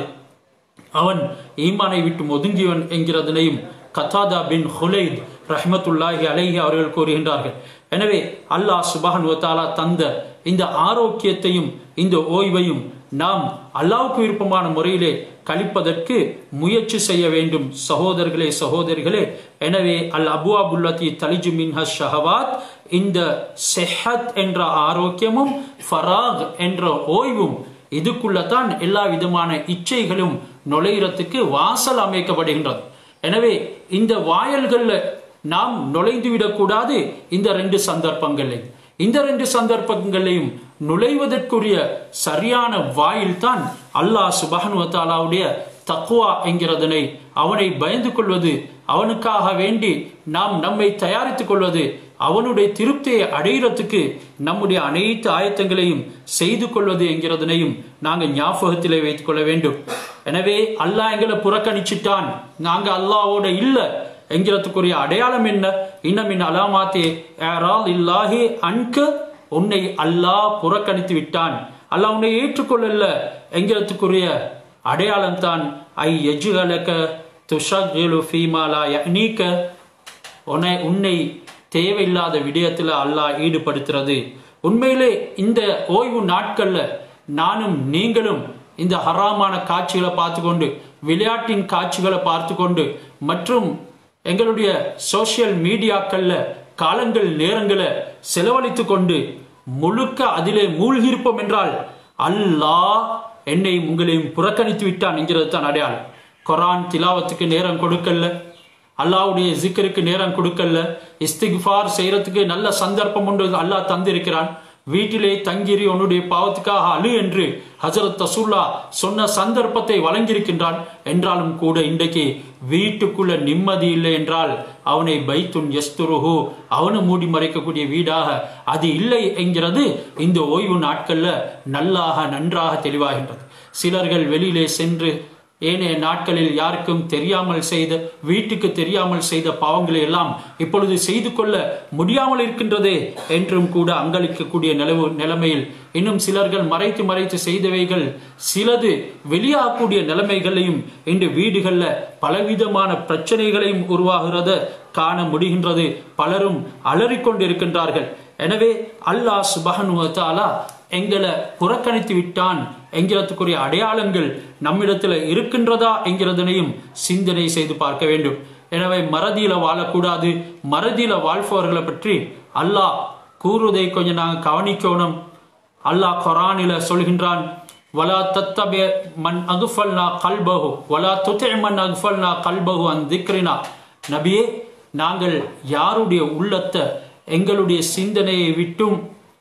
அவன் ஈமானை விட்டு ஒதுங்கியவன் என்கிறதனையும் கத்தாதா பின் ஹுலைத் ரஹ்மத்துல்லாஹி அலைஹி அவர்கள் கூறுகின்றார்கள். எனவே அல்லாஹ் சுப்ஹானஹு வ தஆலா தந்த இந்த ஆரோக்கியத்தையும் இந்த ஓய்வையும் நாம் அல்லாஹ்வுக்கு விருப்பமான முறையிலே கழிப்பதற்கு முயற்சி செய்ய வேண்டும். சகோதரர்களே சகோதரிகளே, எனவே அல் அபுவாபுல்லதி தலிஜு மின்ஹா ஷஹவாத், இந்த சிஹத் என்ற ஆரோக்கியமும் ஃபராக் என்ற ஓய்வும் இதுக்குள்ளதான் எல்லா விதமான இச்சைகளும் நுழைகிறதுக்கு வாசல் அமைக்கப்படுகின்றது. எனவே இந்த வாயல்கள்ல நாம் நுழைந்து விடக்கூடாது. இந்த 2 சந்தர்ப்பங்களையும் இந்த 2 சந்தர்ப்பங்களையும் நுழைவதற்குரிய சரியான வாயில் தான் அல்லாஹ் சுப்ஹானஹு வ தஆலாவுடைய தக்வா என்கிறதனை, அவனை பயந்து கொள்வது, அவனுக்காக வேண்டி நாம் நம்மை தயாரித்துக் கொள்வது, அவனுடைய திருப்தியை அடைகிறதுக்கு நம்முடைய அனைத்து ஆயத்தங்களையும் செய்து கொள்வது என்கிறதனையும் நாங்கள் ஞாபகத்திலே வைத்துக் கொள்ள வேண்டும். எனவே அல்லாஹ் எங்களை புறக்கணிச்சிட்டான், நாங்க அல்லாஹ்வோட இல்லை என்கிறதுக்குரிய அடையாளம் என்ன? இன்னமின் அலாமாத்தே ஏரால் இல்லாஹி அன்க, உன்னை அல்லாஹ் புறக்கணித்து விட்டான், அல்லாஹ் உன்னை ஏற்றுக்கொள்ளல என்கிறதுக்குரிய அடையாளம் தான் ஐ யஜ்அலக துஷகிலு ஃபீமா லா யஅனீக, உன்னை தேவையில்லாத விடயத்தில் அல்லாஹ் ஈடுபடுத்துறது. உண்மையிலே இந்த ஓய்வு நாட்கள்ல நானும் நீங்களும் இந்த ஹராமான காட்சிகளை பார்த்து கொண்டு, விளையாட்டின் காட்சிகளை பார்த்து கொண்டு மற்றும் எங்களுடைய சோசியல் மீடியாக்கள்ல காலங்கள் நேரங்களை செலவழித்து கொண்டு முழுக்க அதிலே மூழ்கியிருப்போம் என்றால் அல்லாஹ் என்னை உங்களையும் புறக்கணித்து விட்டான் என்கிறது தான் அடையாளம். குர்ஆன் திலாவத்துக்கு நேரம் கொடுக்கல, அல்லாஹ்வுடைய ஜிக்ருக்கு நேரம் கொடுக்கல, இஸ்திக்ஃபார் செய்யறதுக்கு நல்ல சந்தர்ப்பம் ஒன்று அல்லாஹ் தந்திருக்கிறான். வீட்டிலே தங்கிரி உன்னுடைய பாவத்துக்காக அழு என்று ஹஜரத் ரசூலுல்லாஹ் சொன்ன சந்தர்ப்பத்தை வழங்கியிருக்கின்றான். என்றாலும் கூட இன்றைக்கு வீட்டுக்குள்ள நிம்மதி இல்லை என்றால் அவனை பைத்துன் யஸ்துருஹு, அவனை மூடி மறைக்கக்கூடிய வீடாக அது இல்லை என்கிறது இந்த ஓய்வு நாட்கள்ல நன்றாக தெளிவாகின்றது. சிலர்கள் வெளியிலே சென்று ஏனைய நாட்களில் யாருக்கும் தெரியாமல் செய்த, வீட்டுக்கு தெரியாமல் செய்த பாவங்களை எல்லாம் இப்பொழுது செய்து கொள்ள முடியாமல் இருக்கின்றதே என்றும் கூட அங்களிக்கக்கூடிய நிலைமையில் இன்னும் சிலர்கள் மறைத்து மறைத்து செய்தவைகள் சிலது வெளியாகக்கூடிய நிலைமைகளையும் இன்று வீடுகள்ல பலவிதமான பிரச்சனைகளையும் உருவாகிறத காண முடிகின்றது. பலரும் அலறிக்கொண்டிருக்கின்றார்கள். எனவே அல்லாஹ் சுப்ஹானஹு வ தஆலா எங்களை புறக்கணித்து விட்டான் என்கிறதுக்குரிய அடையாளங்கள் நம்மிடத்தில் இருக்கின்றதா என்கிறதனையும் சிந்தனை செய்து பார்க்க வேண்டும். எனவே மறதியில வாழக்கூடாது. மறதியில வாழ்பவர்களை பற்றி அல்லாஹ் கூறுவதை கொஞ்சம் நாங்கள் கவனிக்கணும். அல்லாஹ் குர்ஆனில சொல்கின்றான், வலா தத்தபி மன் அக்ஃபல்னா கல்பஹு வலா துதி மன் அக்ஃபல்னா கல்பஹு அன் திக்ரினா. நபியே, நாங்கள் யாருடைய உள்ளத்தை எங்களுடைய சிந்தனையை விட்டும்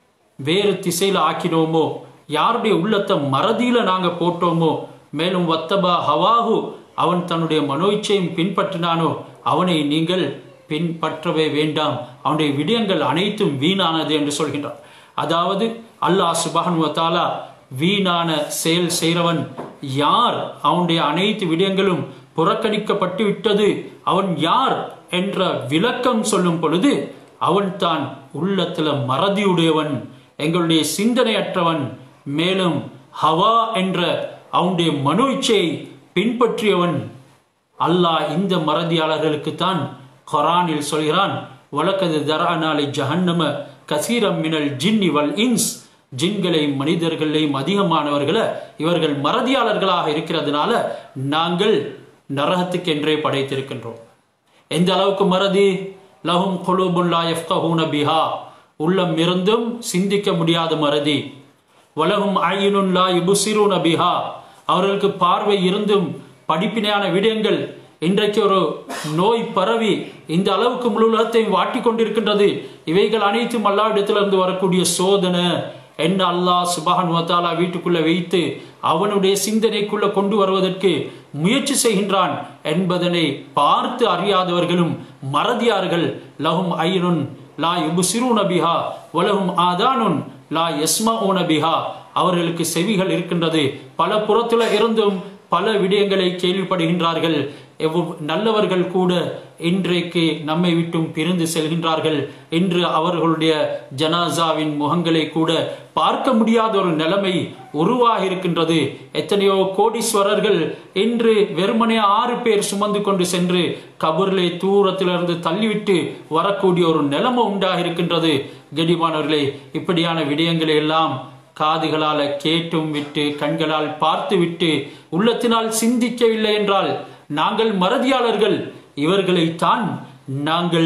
வேறு திசையில ஆக்கினோமோ, யாருடைய உள்ளத்தை மறதியில நாங்க போட்டோமோ, மேலும் வத்தபா ஹவாஹு, அவன் தன்னுடைய மனோச்சையும் பின்பற்றினானோ அவனை நீங்கள் பின்பற்றவே வேண்டாம், அவனுடைய விடயங்கள் அனைத்தும் வீணானது என்று சொல்கின்றான். அதாவது அல்லாஹ் சுப்ஹானஹு வ தஆலா வீணான செயல் செய்கிறவன் யார், அவனுடைய அனைத்து விடயங்களும் புறக்கணிக்கப்பட்டு விட்டது, அவன் யார் என்ற விளக்கம் சொல்லும் பொழுது அவன் தான் உள்ளத்துல மறதியுடையவன், எங்களுடைய சிந்தனையற்றவன், மேலும் ஹவா என்ற அவனுடைய மனோ இச்சையை பின்பற்றியவன். அல்லாஹ் இந்த மறதியாளர்களுக்கு தான் குர்ஆனில் சொல்கிறான், வலக்கது தரஅனா லி ஜஹன்னம கஸீரம் மினல் ஜின்னி வல் இன்ஸ். ஜின்களையும் மனிதர்களையும் அதிகமானவர்களை இவர்கள் மறதியாளர்களாக இருக்கிறதுனால நாங்கள் நரகத்துக்கென்றே படைத்திருக்கின்றோம். எந்த அளவுக்கு மறதி? லஹும் குலூபுன் லா யஃப்கஹூன பிஹா, உள்ளம் இருந்தும் சிந்திக்க முடியாத மறதி. வலஹும் அய்யுனுன் லா யுப்சிரூன பிஹா, அவர்களுக்கு பார்வை இருந்தும் படிப்பினையான விடயங்கள். இன்றைக்கு ஒரு நோய் பரவி இந்த அளவுக்கு முழு உலகத்தையும் வாட்டி கொண்டிருக்கின்றது. இவைகள் அனைத்தும் அல்லாஹ்விடத்திலிருந்து வரக்கூடிய சோதனை. என்ன அல்லாஹ் சுப்ஹானஹு வ தஆலா வீட்டுக்குள்ள வைத்து அவனுடைய சிந்தனைக்குள்ள கொண்டு வருவதற்கு முயற்சி செய்கின்றான் என்பதனை பார்த்து அறியாதவர்களும் மறதியார்கள். லஹும் அய்யுனுன் லா யுப்சிரூன பிஹா வலஹும் ஆதானுன் லா யஸ்மஊன பிஹா, அவர்களுக்கு செவிகள் இருக்கின்றது, பல புறத்துல இருந்தும் பல விடயங்களை கேள்விப்படுகின்றார்கள். நல்லவர்கள் கூட இன்றைக்கு நம்மை விட்டும் பிரிந்து செல்கின்றார்கள். இன்று அவர்களுடைய ஜனாசாவின் முகங்களை கூட பார்க்க முடியாத ஒரு நிலைமை உருவாகி இருக்கின்றது. எத்தனையோ கோடீஸ்வரர்கள் இன்று வெறுமனே 6 பேர் சுமந்து கொண்டு சென்று கபூரிலே தூரத்திலிருந்து தள்ளிவிட்டு வரக்கூடிய ஒரு நிலைமை உண்டாகி இருக்கின்றது. கண்ணியமானவர்களே, இப்படியான விடயங்களை எல்லாம் காதுகளால் கேட்டும் விட்டு கண்களால் பார்த்து விட்டு உள்ளத்தினால் சிந்திக்கவில்லை என்றால் நாங்கள் மறதியாளர்கள். இவர்களைத்தான் நாங்கள்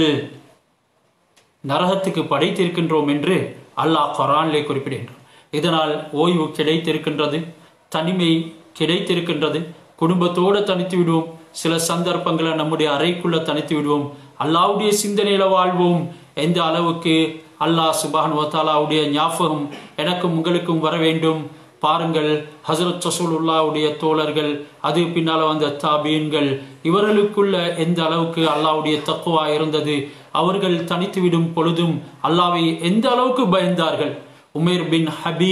நரகத்துக்கு படைத்திருக்கின்றோம் என்று அல்லாஹ் குர்ஆனிலே குறிப்பிடுகின்றான். இதனால் ஓய்வு கிடைத்திருக்கின்றது, தனிமை கிடைத்திருக்கின்றது. குடும்பத்தோடு தனித்து விடுவோம், சில சந்தர்ப்பங்களை நம்முடைய அறைக்குள்ள தனித்து விடுவோம், அல்லாஹ்வுடைய சிந்தனையில வாழ்வோம். எந்த அளவுக்கு அல்லாஹ் சுப்ஹானஹு வ தஆலாவுடைய ஞாபகம் எனக்கும் உங்களுக்கும் வர வேண்டும். பாருங்கள், ஹஸரத் ரசூலுல்லாஹ்வுடைய தோழர்கள், அது பின்னால வந்த தாபீன்கள், இவர்களுக்குள்ள எந்த அளவுக்கு அல்லாஹ்வுடைய தக்வா இருந்தது. அவர்கள் தனித்து விடும் பொழுதும் அல்லாஹ்வை எந்த அளவுக்கு பயந்தார்கள். உமைர் இப்னு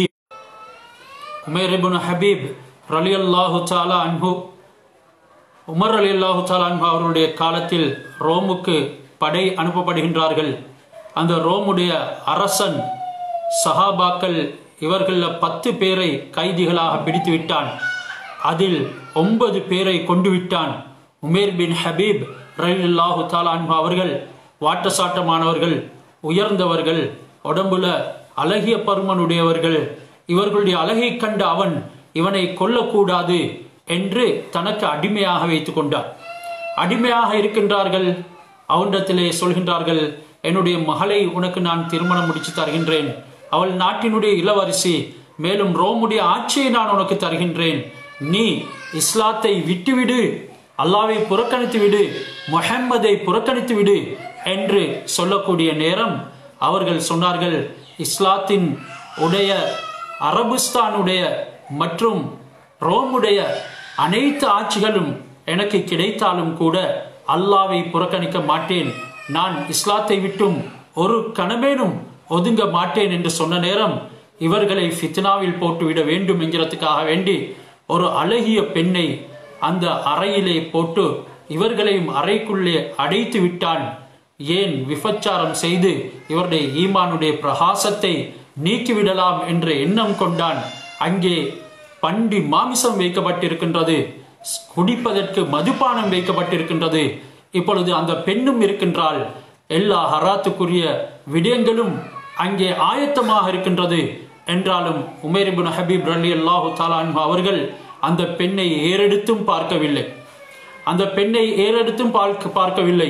ஹபீப் ரலியல்லாஹு தஆலா அன்ஹு, உமர் ரலியல்லாஹு தஆலா அன்ஹு அவருடைய காலத்தில் ரோமுக்கு படை அனுப்பப்படுகின்றார்கள். அந்த ரோமுடைய அரசன் சஹாபாக்கள் இவர்கள 10 பேரை கைதிகளாக பிடித்து விட்டான். அதில் 9 பேரை கொண்டு விட்டான். உமைர் பின் ஹபீப் ரலியல்லாஹு தஆலா அன்ஹு அவர்கள் வாட்டசாட்டமானவர்கள், உயர்ந்தவர்கள், உடம்புல அழகிய பருமனுடையவர்கள். இவர்களுடைய அழகை கண்ட அவன் இவனை கொல்லக்கூடாது என்று தனக்கு அடிமையாக வைத்துக் கொண்டான். அடிமையாக இருக்கின்றார்கள். அவனிடத்திலே சொல்கின்றார்கள், என்னுடைய மகளை உனக்கு நான் திருமணம் முடிச்சு தருகின்றேன், அவள் நாட்டினுடைய இளவரசி, மேலும் ரோமுடைய ஆட்சியை நான் உனக்கு தருகின்றேன், நீ இஸ்லாத்தை விட்டுவிடு, அல்லாவை புறக்கணித்து விடு, முஹம்மதை புறக்கணித்து விடு என்று சொல்லக்கூடிய நேரம் அவர்கள் சொன்னார்கள், இஸ்லாத்தின் உடைய அரபுஸ்தானுடைய மற்றும் ரோமுடைய அனைத்து ஆட்சிகளும் எனக்கு கிடைத்தாலும் கூட அல்லாவை புறக்கணிக்க மாட்டேன், நான் இஸ்லாத்தை விட்டும் ஒரு கணமேனும் ஒதுங்க மாட்டேன் என்று சொன்ன நேரம் இவர்களை ஃபித்னாவில் போட்டுவிட வேண்டும் என்கிறதுக்காக வேண்டி ஒரு அழகிய பெண்ணை அந்த அறையிலே போட்டு இவர்களையும் அறைக்குள்ளே அடைத்து விட்டான். ஏன் விபச்சாரம் செய்து இவருடைய ஈமானுடைய பிரகாசத்தை நீக்கிவிடலாம் என்ற எண்ணம் கொண்டான். அங்கே பண்டி மாமிசம் வைக்கப்பட்டிருக்கின்றது, குடிப்பதற்கு மதுபானம் வைக்கப்பட்டிருக்கின்றது. இப்பொழுது அந்த பெண்ணும் இருக்கின்றாள். எல்லா ஹராத்துக்குரிய விடயங்களும் அங்கே ஆயத்தமாக இருக்கின்றது. என்றாலும் உமைர் இப்னு ஹபீப் ரலியல்லாஹு தஆலா அன்ஹு அவர்கள் அந்த பெண்ணை ஏறெடுத்தும் பார்க்கவில்லை. அந்த பெண்ணை ஏறெடுத்தும் பார்க்கவில்லை.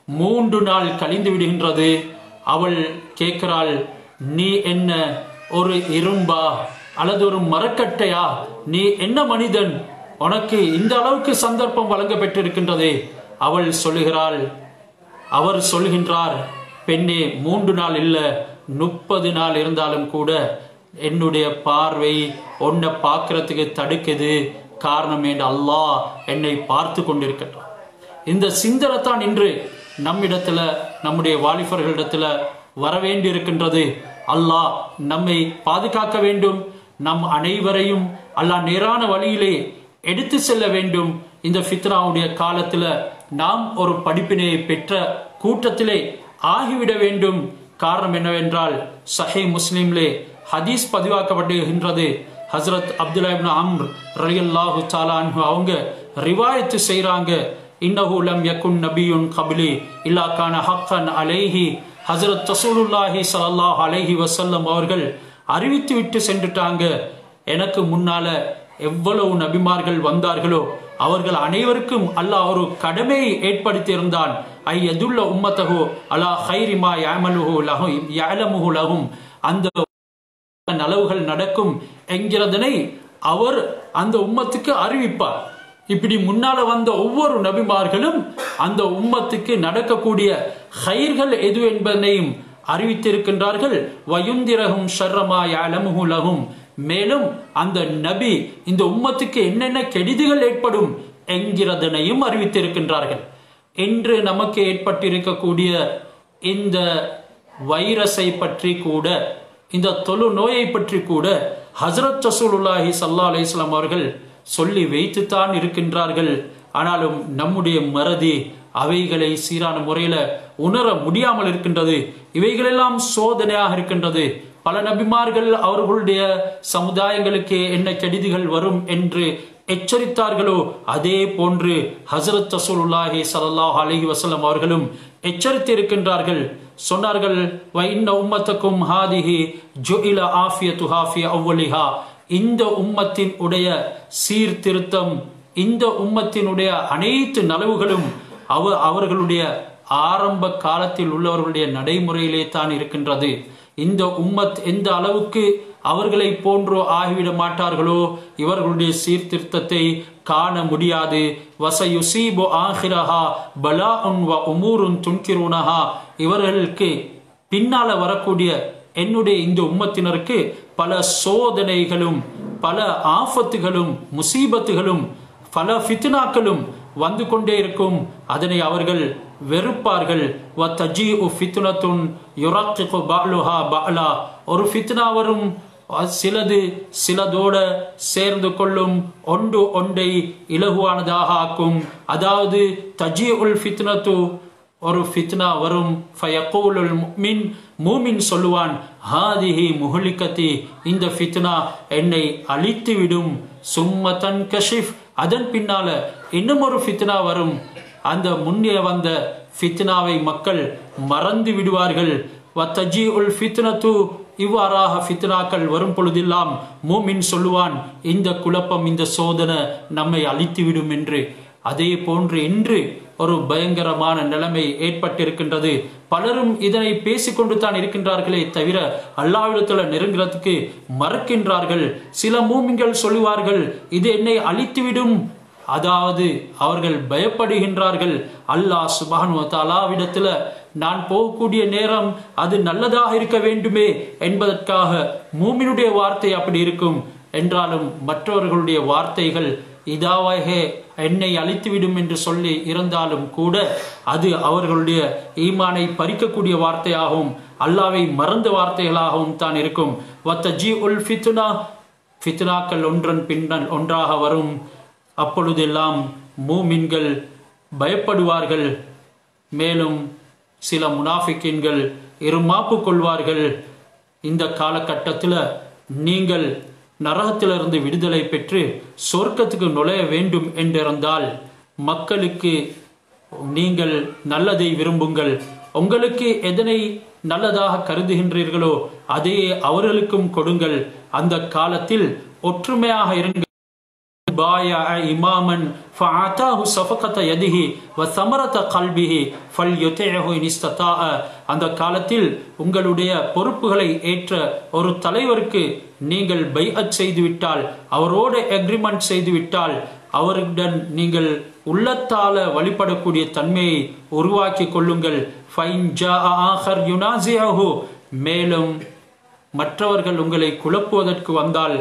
3 நாள் கழிந்து விடுகின்றது. அவள் கேட்கிறாள், நீ என்ன ஒரு இரும்பா அல்லது ஒரு மரக்கட்டையா? நீ என்ன மனிதன்? உனக்கு இந்த அளவுக்கு சந்தர்ப்பம் வழங்கப்பட்டிருக்கின்றது. அவள் சொல்லுகிறாள், அவர் சொல்கின்றார், பெண்ணே 3 நாள் இல்ல 30 நாள் இருந்தாலும் கூட என்னுடைய பார்வை உன்னை பார்க்கறதுக்கு தடுக்குது. காரணம் என்று அல்லாஹ் என்னை பார்த்து கொண்டிருக்கின்றான். இந்த சிந்தனைத்தான் இன்று நம்மிடத்துல, நம்முடைய வாலிபர்களிடத்துல வரவேண்டி இருக்கின்றது. அல்லாஹ் நம்மை பாதுகாக்க வேண்டும். நம் அனைவரையும் அல்லாஹ் நேரான வழியிலே எடுத்து செல்ல வேண்டும். இந்த ஃபித்னாவுடைய காலத்துல நாம் ஒரு படிப்பினையை பெற்ற கூட்டத்திலே ஆகிவிட வேண்டும். காரணம் என்னவென்றால் சஹீஹ் முஸ்லிம்லே ஹதீஸ் பதிவாக்கப்படுகின்றது. ஹஸ்ரத் அப்துல்லா இப்னு அம்ர் ரலியல்லாஹு தஆலா அன்ஹு அவங்க ரிவாயத்து செய்றாங்க, இன்னஹு லம் யகுன் நபியுன் கப்லி இல்லா கான ஹக்கன் அலைஹி. ஹஸ்ரத் ரசூலுல்லாஹி ஸல்லல்லாஹு அலைஹி வஸல்லம் அவர்கள் அறிவித்து விட்டு சென்றுட்டாங்க, எனக்கு முன்னால எவ்வளவு நபிமார்கள் வந்தார்களோ அவர்கள் அனைவருக்கும் அல்லாஹ் ஒரு கடமையை ஏற்படுத்தி இருந்தான். ஐயதுல்ல உம்மத்தஹு அலா கைரி மா யஅமலுஹு லஹும் யஅலமுஹு லஹும். அந்த நலவுகள் நடக்கும் என்கிறதனை அவர் அந்த உம்மத்துக்கு அறிவிப்பார். இப்படி முன்னால வந்த ஒவ்வொரு நபிமார்களும் அந்த உம்மத்துக்கு நடக்கக்கூடிய ஹைர்கள் எது என்பதனையும் அறிவித்திருக்கின்றார்கள். வயுந்திரஹும் ஷர்ரமா யஅலமுஹு லஹும். மேலும் அந்த நபி இந்த உம்மத்துக்கு என்னென்ன கெடுதிகள் ஏற்படும் என்கிறதனையும் அறிவித்திருக்கின்றார்கள். இன்று நமக்கு ஏற்பட்டிருக்கக்கூடிய இந்த வைரஸை பற்றி கூட, இந்த தொழு நோயை பற்றி கூட ஹஸ்ரத் ரசூலுல்லாஹி ஸல்லல்லாஹு அலைஹி வஸல்லம் அவர்கள் சொல்லி வைத்துத்தான் இருக்கின்றார்கள். ஆனாலும் நம்முடைய மறதி அவைகளை சீரான முறையில உணர முடியாமல் இருக்கின்றது. இவைகளெல்லாம் சோதனையாக இருக்கின்றது. பல நபிமார்கள் அவர்களுடைய சமுதாயங்களுக்கு என்ன கெடுதிகள் வரும் என்று எச்சரித்தார்களோ அதே போன்று ஹஸ்ரத் ரசூலுல்லாஹி ஸல்லல்லாஹு அலைஹி வஸல்லம் அவர்களும் எச்சரித்து இருக்கின்றார்கள். சொன்னார்கள், வ இன்ன உம்மத்தக்கும் ஹாதிஹி ஜுஇல ஆஃபியத்துஹா ஃபி அவ்வலிஹா. இந்த உம்மத்தின் உடைய சீர்திருத்தம், இந்த உம்மத்தினுடைய அனைத்து நலவுகளும் அவர்களுடைய ஆரம்ப காலத்தில் உள்ளவர்களுடைய நடைமுறையிலே தான் இருக்கின்றது. இந்த உம்மத் எந்த அளவுக்கு அவர்களை போன்றோ ஆகிவிட மாட்டார்களோ இவர்களுடைய சீர்திருத்தத்தை காண முடியாது. வசயுசீபு ஆஹிரஹா பலாஉன் வ உமூருன் துன்கிருனஹா. இவர்களுக்கு பின்னால வரக்கூடிய என்னுடைய இந்த உம்மத்தினருக்கு பல சோதனைகளும் பல ஆஃபத்துகளும் முசீபத்துகளும் பல ஃபித்னாக்களும் வந்து கொண்டே இருக்கும். அதனை அவர்கள் வெறுப்பார்கள். ஒரு ஃபித்னா வரும், சிலது சிலதோட சேர்ந்து கொள்ளும், ஒன்று ஒன்றை இலகுவானதாக ஆக்கும். அதாவது தஜீஉல் ஃபித்னத்து, ஒரு ஃபித்னா வரும். ஃபயகூலுல் முஃமின், மூமின் சொல்லுவான், ஹாதிஹி முஹ்லிகதி, இந்த ஃபித்னா என்னை அழித்துவிடும். சும்ம தன்கஷிஃப், அதன் பின்னால இன்னும் ஒரு ஃபித்னா வரும். அந்த முன்னே வந்த ஃபித்னாவை மக்கள் மறந்து விடுவார்கள். வத்தஜீஉல் ஃபித்னத்து, இவ்வாறாக ஃபித்னாக்கள் வரும் பொழுதெல்லாம் மூமின் சொல்லுவான், இந்த குழப்பம் இந்த சோதனை நம்மை அழித்துவிடும் என்று. அதே போன்று இன்று ஒரு பயங்கரமான நிலைமை ஏற்பட்டிருக்கின்றது. பலரும் இதனை பேசிக்கொண்டு தான் இருக்கின்றார்களே தவிர அல்லாஹ்விடத்தில் நெருங்கிறதுக்கு மறுக்கின்றார்கள். சில மூமின்கள் சொல்லுவார்கள், இது என்னை அழித்துவிடும். அதாவது அவர்கள் பயப்படுகின்றார்கள். அல்லாஹ் சுப்ஹானஹு வ தஆலாவிடத்துல நான் போகக்கூடிய நேரம் அது நல்லதாக இருக்க வேண்டுமே என்பதற்காக மூமினுடைய வார்த்தை அப்படி இருக்கும். என்றாலும் மற்றவர்களுடைய வார்த்தைகள் இதாவாக என்னை அழித்துவிடும் என்று சொல்லி இருந்தாலும் கூட அது அவர்களுடைய ஈமானை பறிக்கக்கூடிய வார்த்தையாகவும் அல்லாவை மறந்த வார்த்தைகளாகவும் தான் இருக்கும். வத்தஜீஉல் ஃபித்னா, ஃபித்னாக்கள் ஒன்றன் பின்னல் ஒன்றாக வரும். அப்பொழுதெல்லாம் மூமின்கள் பயப்படுவார்கள். மேலும் சில முனாஃபிக்கின்கள் இருமாப்பு கொள்வார்கள். இந்த காலகட்டத்தில் நீங்கள் நரகத்திலிருந்து விடுதலை பெற்று சொர்க்கத்துக்கு நுழைய வேண்டும் என்றிருந்தால் மக்களுக்கு நீங்கள் நல்லதை விரும்புங்கள். உங்களுக்கு எதனை நல்லதாக கருதுகின்றீர்களோ அதையே அவர்களுக்கும் கொடுங்கள். அந்த காலத்தில் ஒற்றுமையாக இருங்கள். இமாமன் அந்த காலத்தில் உங்களுடைய பொறுப்புகளை ஏற்ற ஒரு தலைவருக்கு நீங்கள் பைஅத் செய்துவிட்டால், அவரோடு எக்ரிமெண்ட் செய்துவிட்டால், அவருடன் நீங்கள் உள்ளத்தால வழிபடக்கூடிய தன்மையை உருவாக்கி கொள்ளுங்கள். மேலும் மற்றவர்கள் உங்களை குழப்புவதற்கு வந்தால்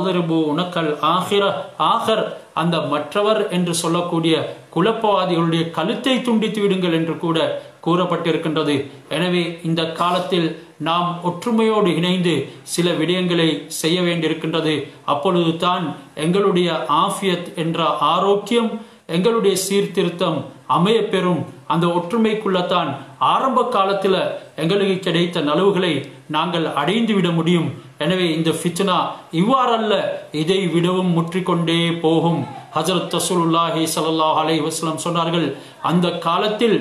அந்த மற்றவர் என்று சொல்லக்கூடிய குழப்பவாதிகளுடைய கழுத்தை துண்டித்து விடுங்கள் என்று கூட கூறப்பட்டிருக்கின்றது. எனவே இந்த காலத்தில் நாம் ஒற்றுமையோடு இணைந்து சில விடயங்களை செய்ய வேண்டியிருக்கின்றது. அப்பொழுது தான் எங்களுடைய ஆஃபியத் என்ற ஆரோக்கியம், எங்களுடைய சீர்திருத்தம் அமைய பெறும். அந்த ஒற்றுமைக்குள்ளத்தான் ஆரம்ப காலத்தில் எங்களுக்கு கிடைத்த நலவுகளை நாங்கள் அடைந்து விட முடியும். எனவே இந்த ஃபித்னா இவ்வாறல்ல, இதை விடவும் முற்றிக்கொண்டே போகும். ஹஜ்ரத் ரசூலுல்லாஹி ஸல்லல்லாஹு அலைஹி வஸல்லம் சொன்னார்கள், அந்த காலத்தில்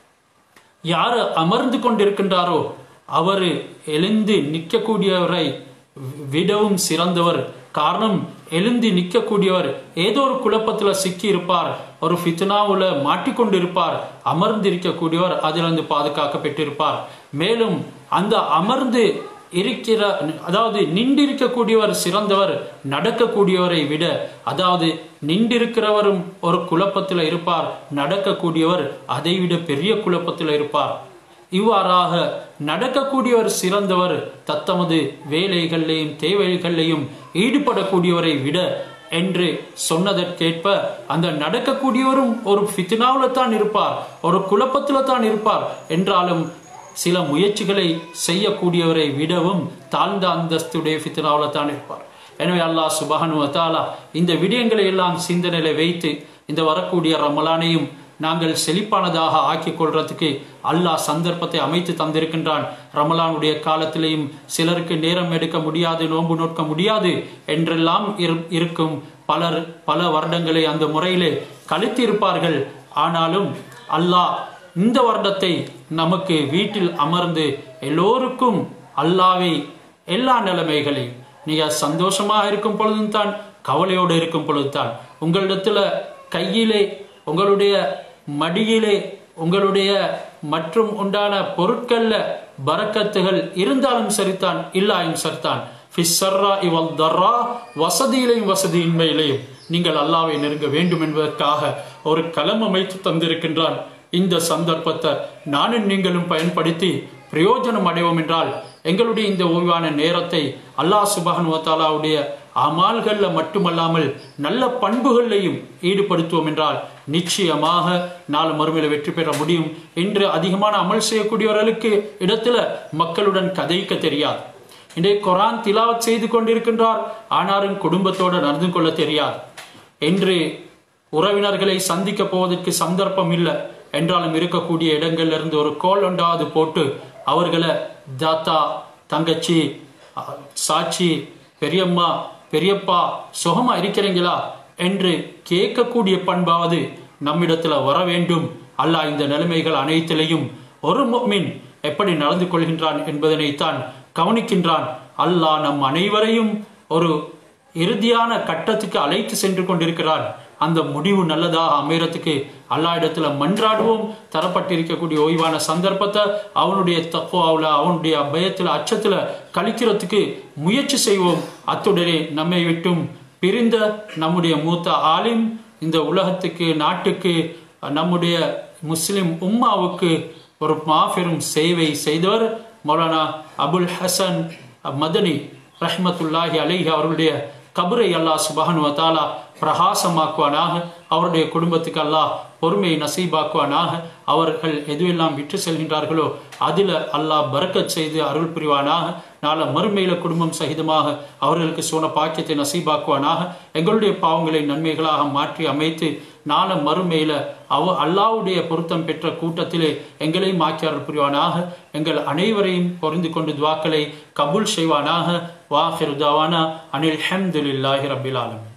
யார் அமர்ந்து கொண்டிருக்கின்றாரோ அவர் எழுந்து நிற்கக்கூடியவரை விடவும் சிறந்தவர். காரணம், எழுந்து நிற்கக்கூடியவர் ஏதோ ஒரு குழப்பத்தில் சிக்கி இருப்பார், ஒரு ஃபித்னாவுல மாட்டிக்கொண்டிருப்பார். அமர்ந்து இருக்கக்கூடியவர் அதிலிருந்து பாதுகாக்கப்பட்டிருப்பார். மேலும் அந்த அமர்ந்து இருக்கிற, அதாவது நின்றிருக்கக்கூடியவர் சிறந்தவர் நடக்கக்கூடியவரை விட. அதாவது நின்றிருக்கிறவரும் ஒரு குழப்பத்தில் இருப்பார், நடக்கக்கூடியவர் அதைவிட பெரிய குழப்பத்தில் இருப்பார். இவ்வாறாக நடக்கக்கூடியவர் சிறந்தவர் தத்தமது வேலைகளையும் தேவைகளையும் ஈடுபடக்கூடியவரை விட என்று சொன்னதற்கேற்ப அந்த நடக்கக்கூடியவரும் ஒரு ஃபித்னாவில் தான் இருப்பார், ஒரு குழப்பத்தில் தான் இருப்பார். என்றாலும் சில முயற்சிகளை செய்யக்கூடியவரை விடவும் தாழ்ந்த அந்தஸ்துடைய ஃபித்னாவில் தான் இருப்பார். எனவே அல்லாஹ் சுப்ஹானஹு வ தஆலா இந்த விடயங்களை எல்லாம் சிந்தனையில வைத்து இந்த வரக்கூடிய ரமலானையும் நாங்கள் செழிப்பானதாக ஆக்கிக் கொள்றதுக்கு அல்லாஹ் சந்தர்ப்பத்தை அமைத்து தந்திருக்கின்றான். ரமலானுடைய காலத்திலேயும் சிலருக்கு நேரம் எடுக்க முடியாது, நோன்பு நோக்க முடியாது என்றெல்லாம் இருக்கும். பலர் பல வருடங்களை அந்த முறையிலே கழித்து இருப்பார்கள். ஆனாலும் அல்லாஹ் இந்த வருடத்தை நமக்கு வீட்டில் அமர்ந்து எல்லோருக்கும் அல்லாஹ்வை எல்லா நிலைமைகளையும், நீங்க சந்தோஷமாக இருக்கும் பொழுதும் தான், கவலையோடு இருக்கும் பொழுது தான், உங்களிடத்துல கையிலே, உங்களுடைய மடியிலே, உங்களுடைய மற்றும் உண்டான பொருட்கள்ல பரக்கத்துகள் இருந்தாலும் சரிதான், இல்லாயும் சரிதான். வசதியிலையும் வசதியின்மையிலையும் நீங்கள் அல்லாஹ்வை நெருங்க வேண்டும் என்பதற்காக ஒரு களம் அமைத்து தந்திருக்கின்றான். இந்த சந்தர்ப்பத்தை நானும் நீங்களும் பயன்படுத்தி பிரயோஜனம் அடைவோம் என்றால் எங்களுடைய இந்த ஓய்வான நேரத்தை அல்லாஹ் சுப்ஹானஹு வ தஆலாவுடைய அமால்கள்ல மட்டுமல்லாமல் நல்ல பண்புகளையும் ஈடுபடுத்துவோம் என்றால் நிச்சயமாக நாலு மறுமையில வெற்றி பெற முடியும். இன்று அதிகமான அமல் செய்யக்கூடியவர்களுக்கு இடத்துல மக்களுடன் கதைக்க தெரியாது. இன்றைய குர்ஆன் திலாவத் செய்து கொண்டிருக்கின்றார், ஆனாலும் குடும்பத்தோடு நடந்து கொள்ள தெரியாது. என்று உறவினர்களை சந்திக்க போவதற்கு சந்தர்ப்பம் இல்லை என்றாலும் இருக்கக்கூடிய இடங்கள்ல இருந்து ஒரு கோல் ஒன்றாவது போட்டு அவர்களை தாத்தா, தங்கச்சி, சாட்சி, பெரியம்மா, பெரியப்பா சுகமா இருக்கிறீங்களா என்று கேட்கக்கூடிய பண்பாவது நம்மிடத்துல வர வேண்டும். அல்லாஹ் இந்த நிலைமைகள் அனைத்திலையும் ஒரு முஃமின் எப்படி நடந்து கொள்கின்றான் என்பதனைத்தான் கவனிக்கின்றான். அல்லாஹ் நம் அனைவரையும் ஒரு இறுதியான கட்டத்துக்கு அழைத்து சென்று கொண்டிருக்கிறான். அந்த முடிவு நல்லதாக அமையறதுக்கு அல்லாஹ் இடத்துல மன்றாடுவோம். தரப்பட்டிருக்கக்கூடிய ஓய்வான சந்தர்ப்பத்தை அவனுடைய தக்வாவுல, அவனுடைய பயத்துல, அச்சத்துல கழிக்கிறதுக்கு முயற்சி செய்வோம். அத்துடனே நம்மை விட்டும் பிரிந்த நம்முடைய மூத்த ஆலிம், இந்த உலகத்துக்கு, நாட்டுக்கு, நம்முடைய முஸ்லிம் உம்மாவுக்கு ஒரு மாபெரும் சேவை செய்தவர் மௌலானா அபுல் ஹசன் மதனி ரஹ்மத்துல்லாஹி அலைஹி அவர்களுடைய கபரை அல்லாஹ் சுப்ஹானஹு வ தஆலா பிரகாசமாக்குவானாக. அவருடைய குடும்பத்துக்கு அல்லாஹ் பொறுமையை நசீபாக்குவானாக. அவர்கள் எதுவெல்லாம் விட்டு செல்கின்றார்களோ அதில் அல்லாஹ் பரக்கத் செய்து அருள் புரிவானாக. நாளை மறுமையில குடும்பம் சகிதமாக அவர்களுக்கு சோன பாக்கியத்தை நசீபாக்குவானாக. எங்களுடைய பாவங்களை நன்மைகளாக மாற்றி அமைத்து நாளை மறுமையில அல்லாஹ்வுடைய பொருத்தம் பெற்ற கூட்டத்திலே எங்களையும் ஆக்கியார் புரிவானாக. எங்கள் அனைவரையும் பொருந்து கொண்டு துவாக்களை கபூல் செய்வானாக. வாஹிரு தாவானா அனில் ஹம்துலில்லாஹி ரப்பில் ஆலமீன்.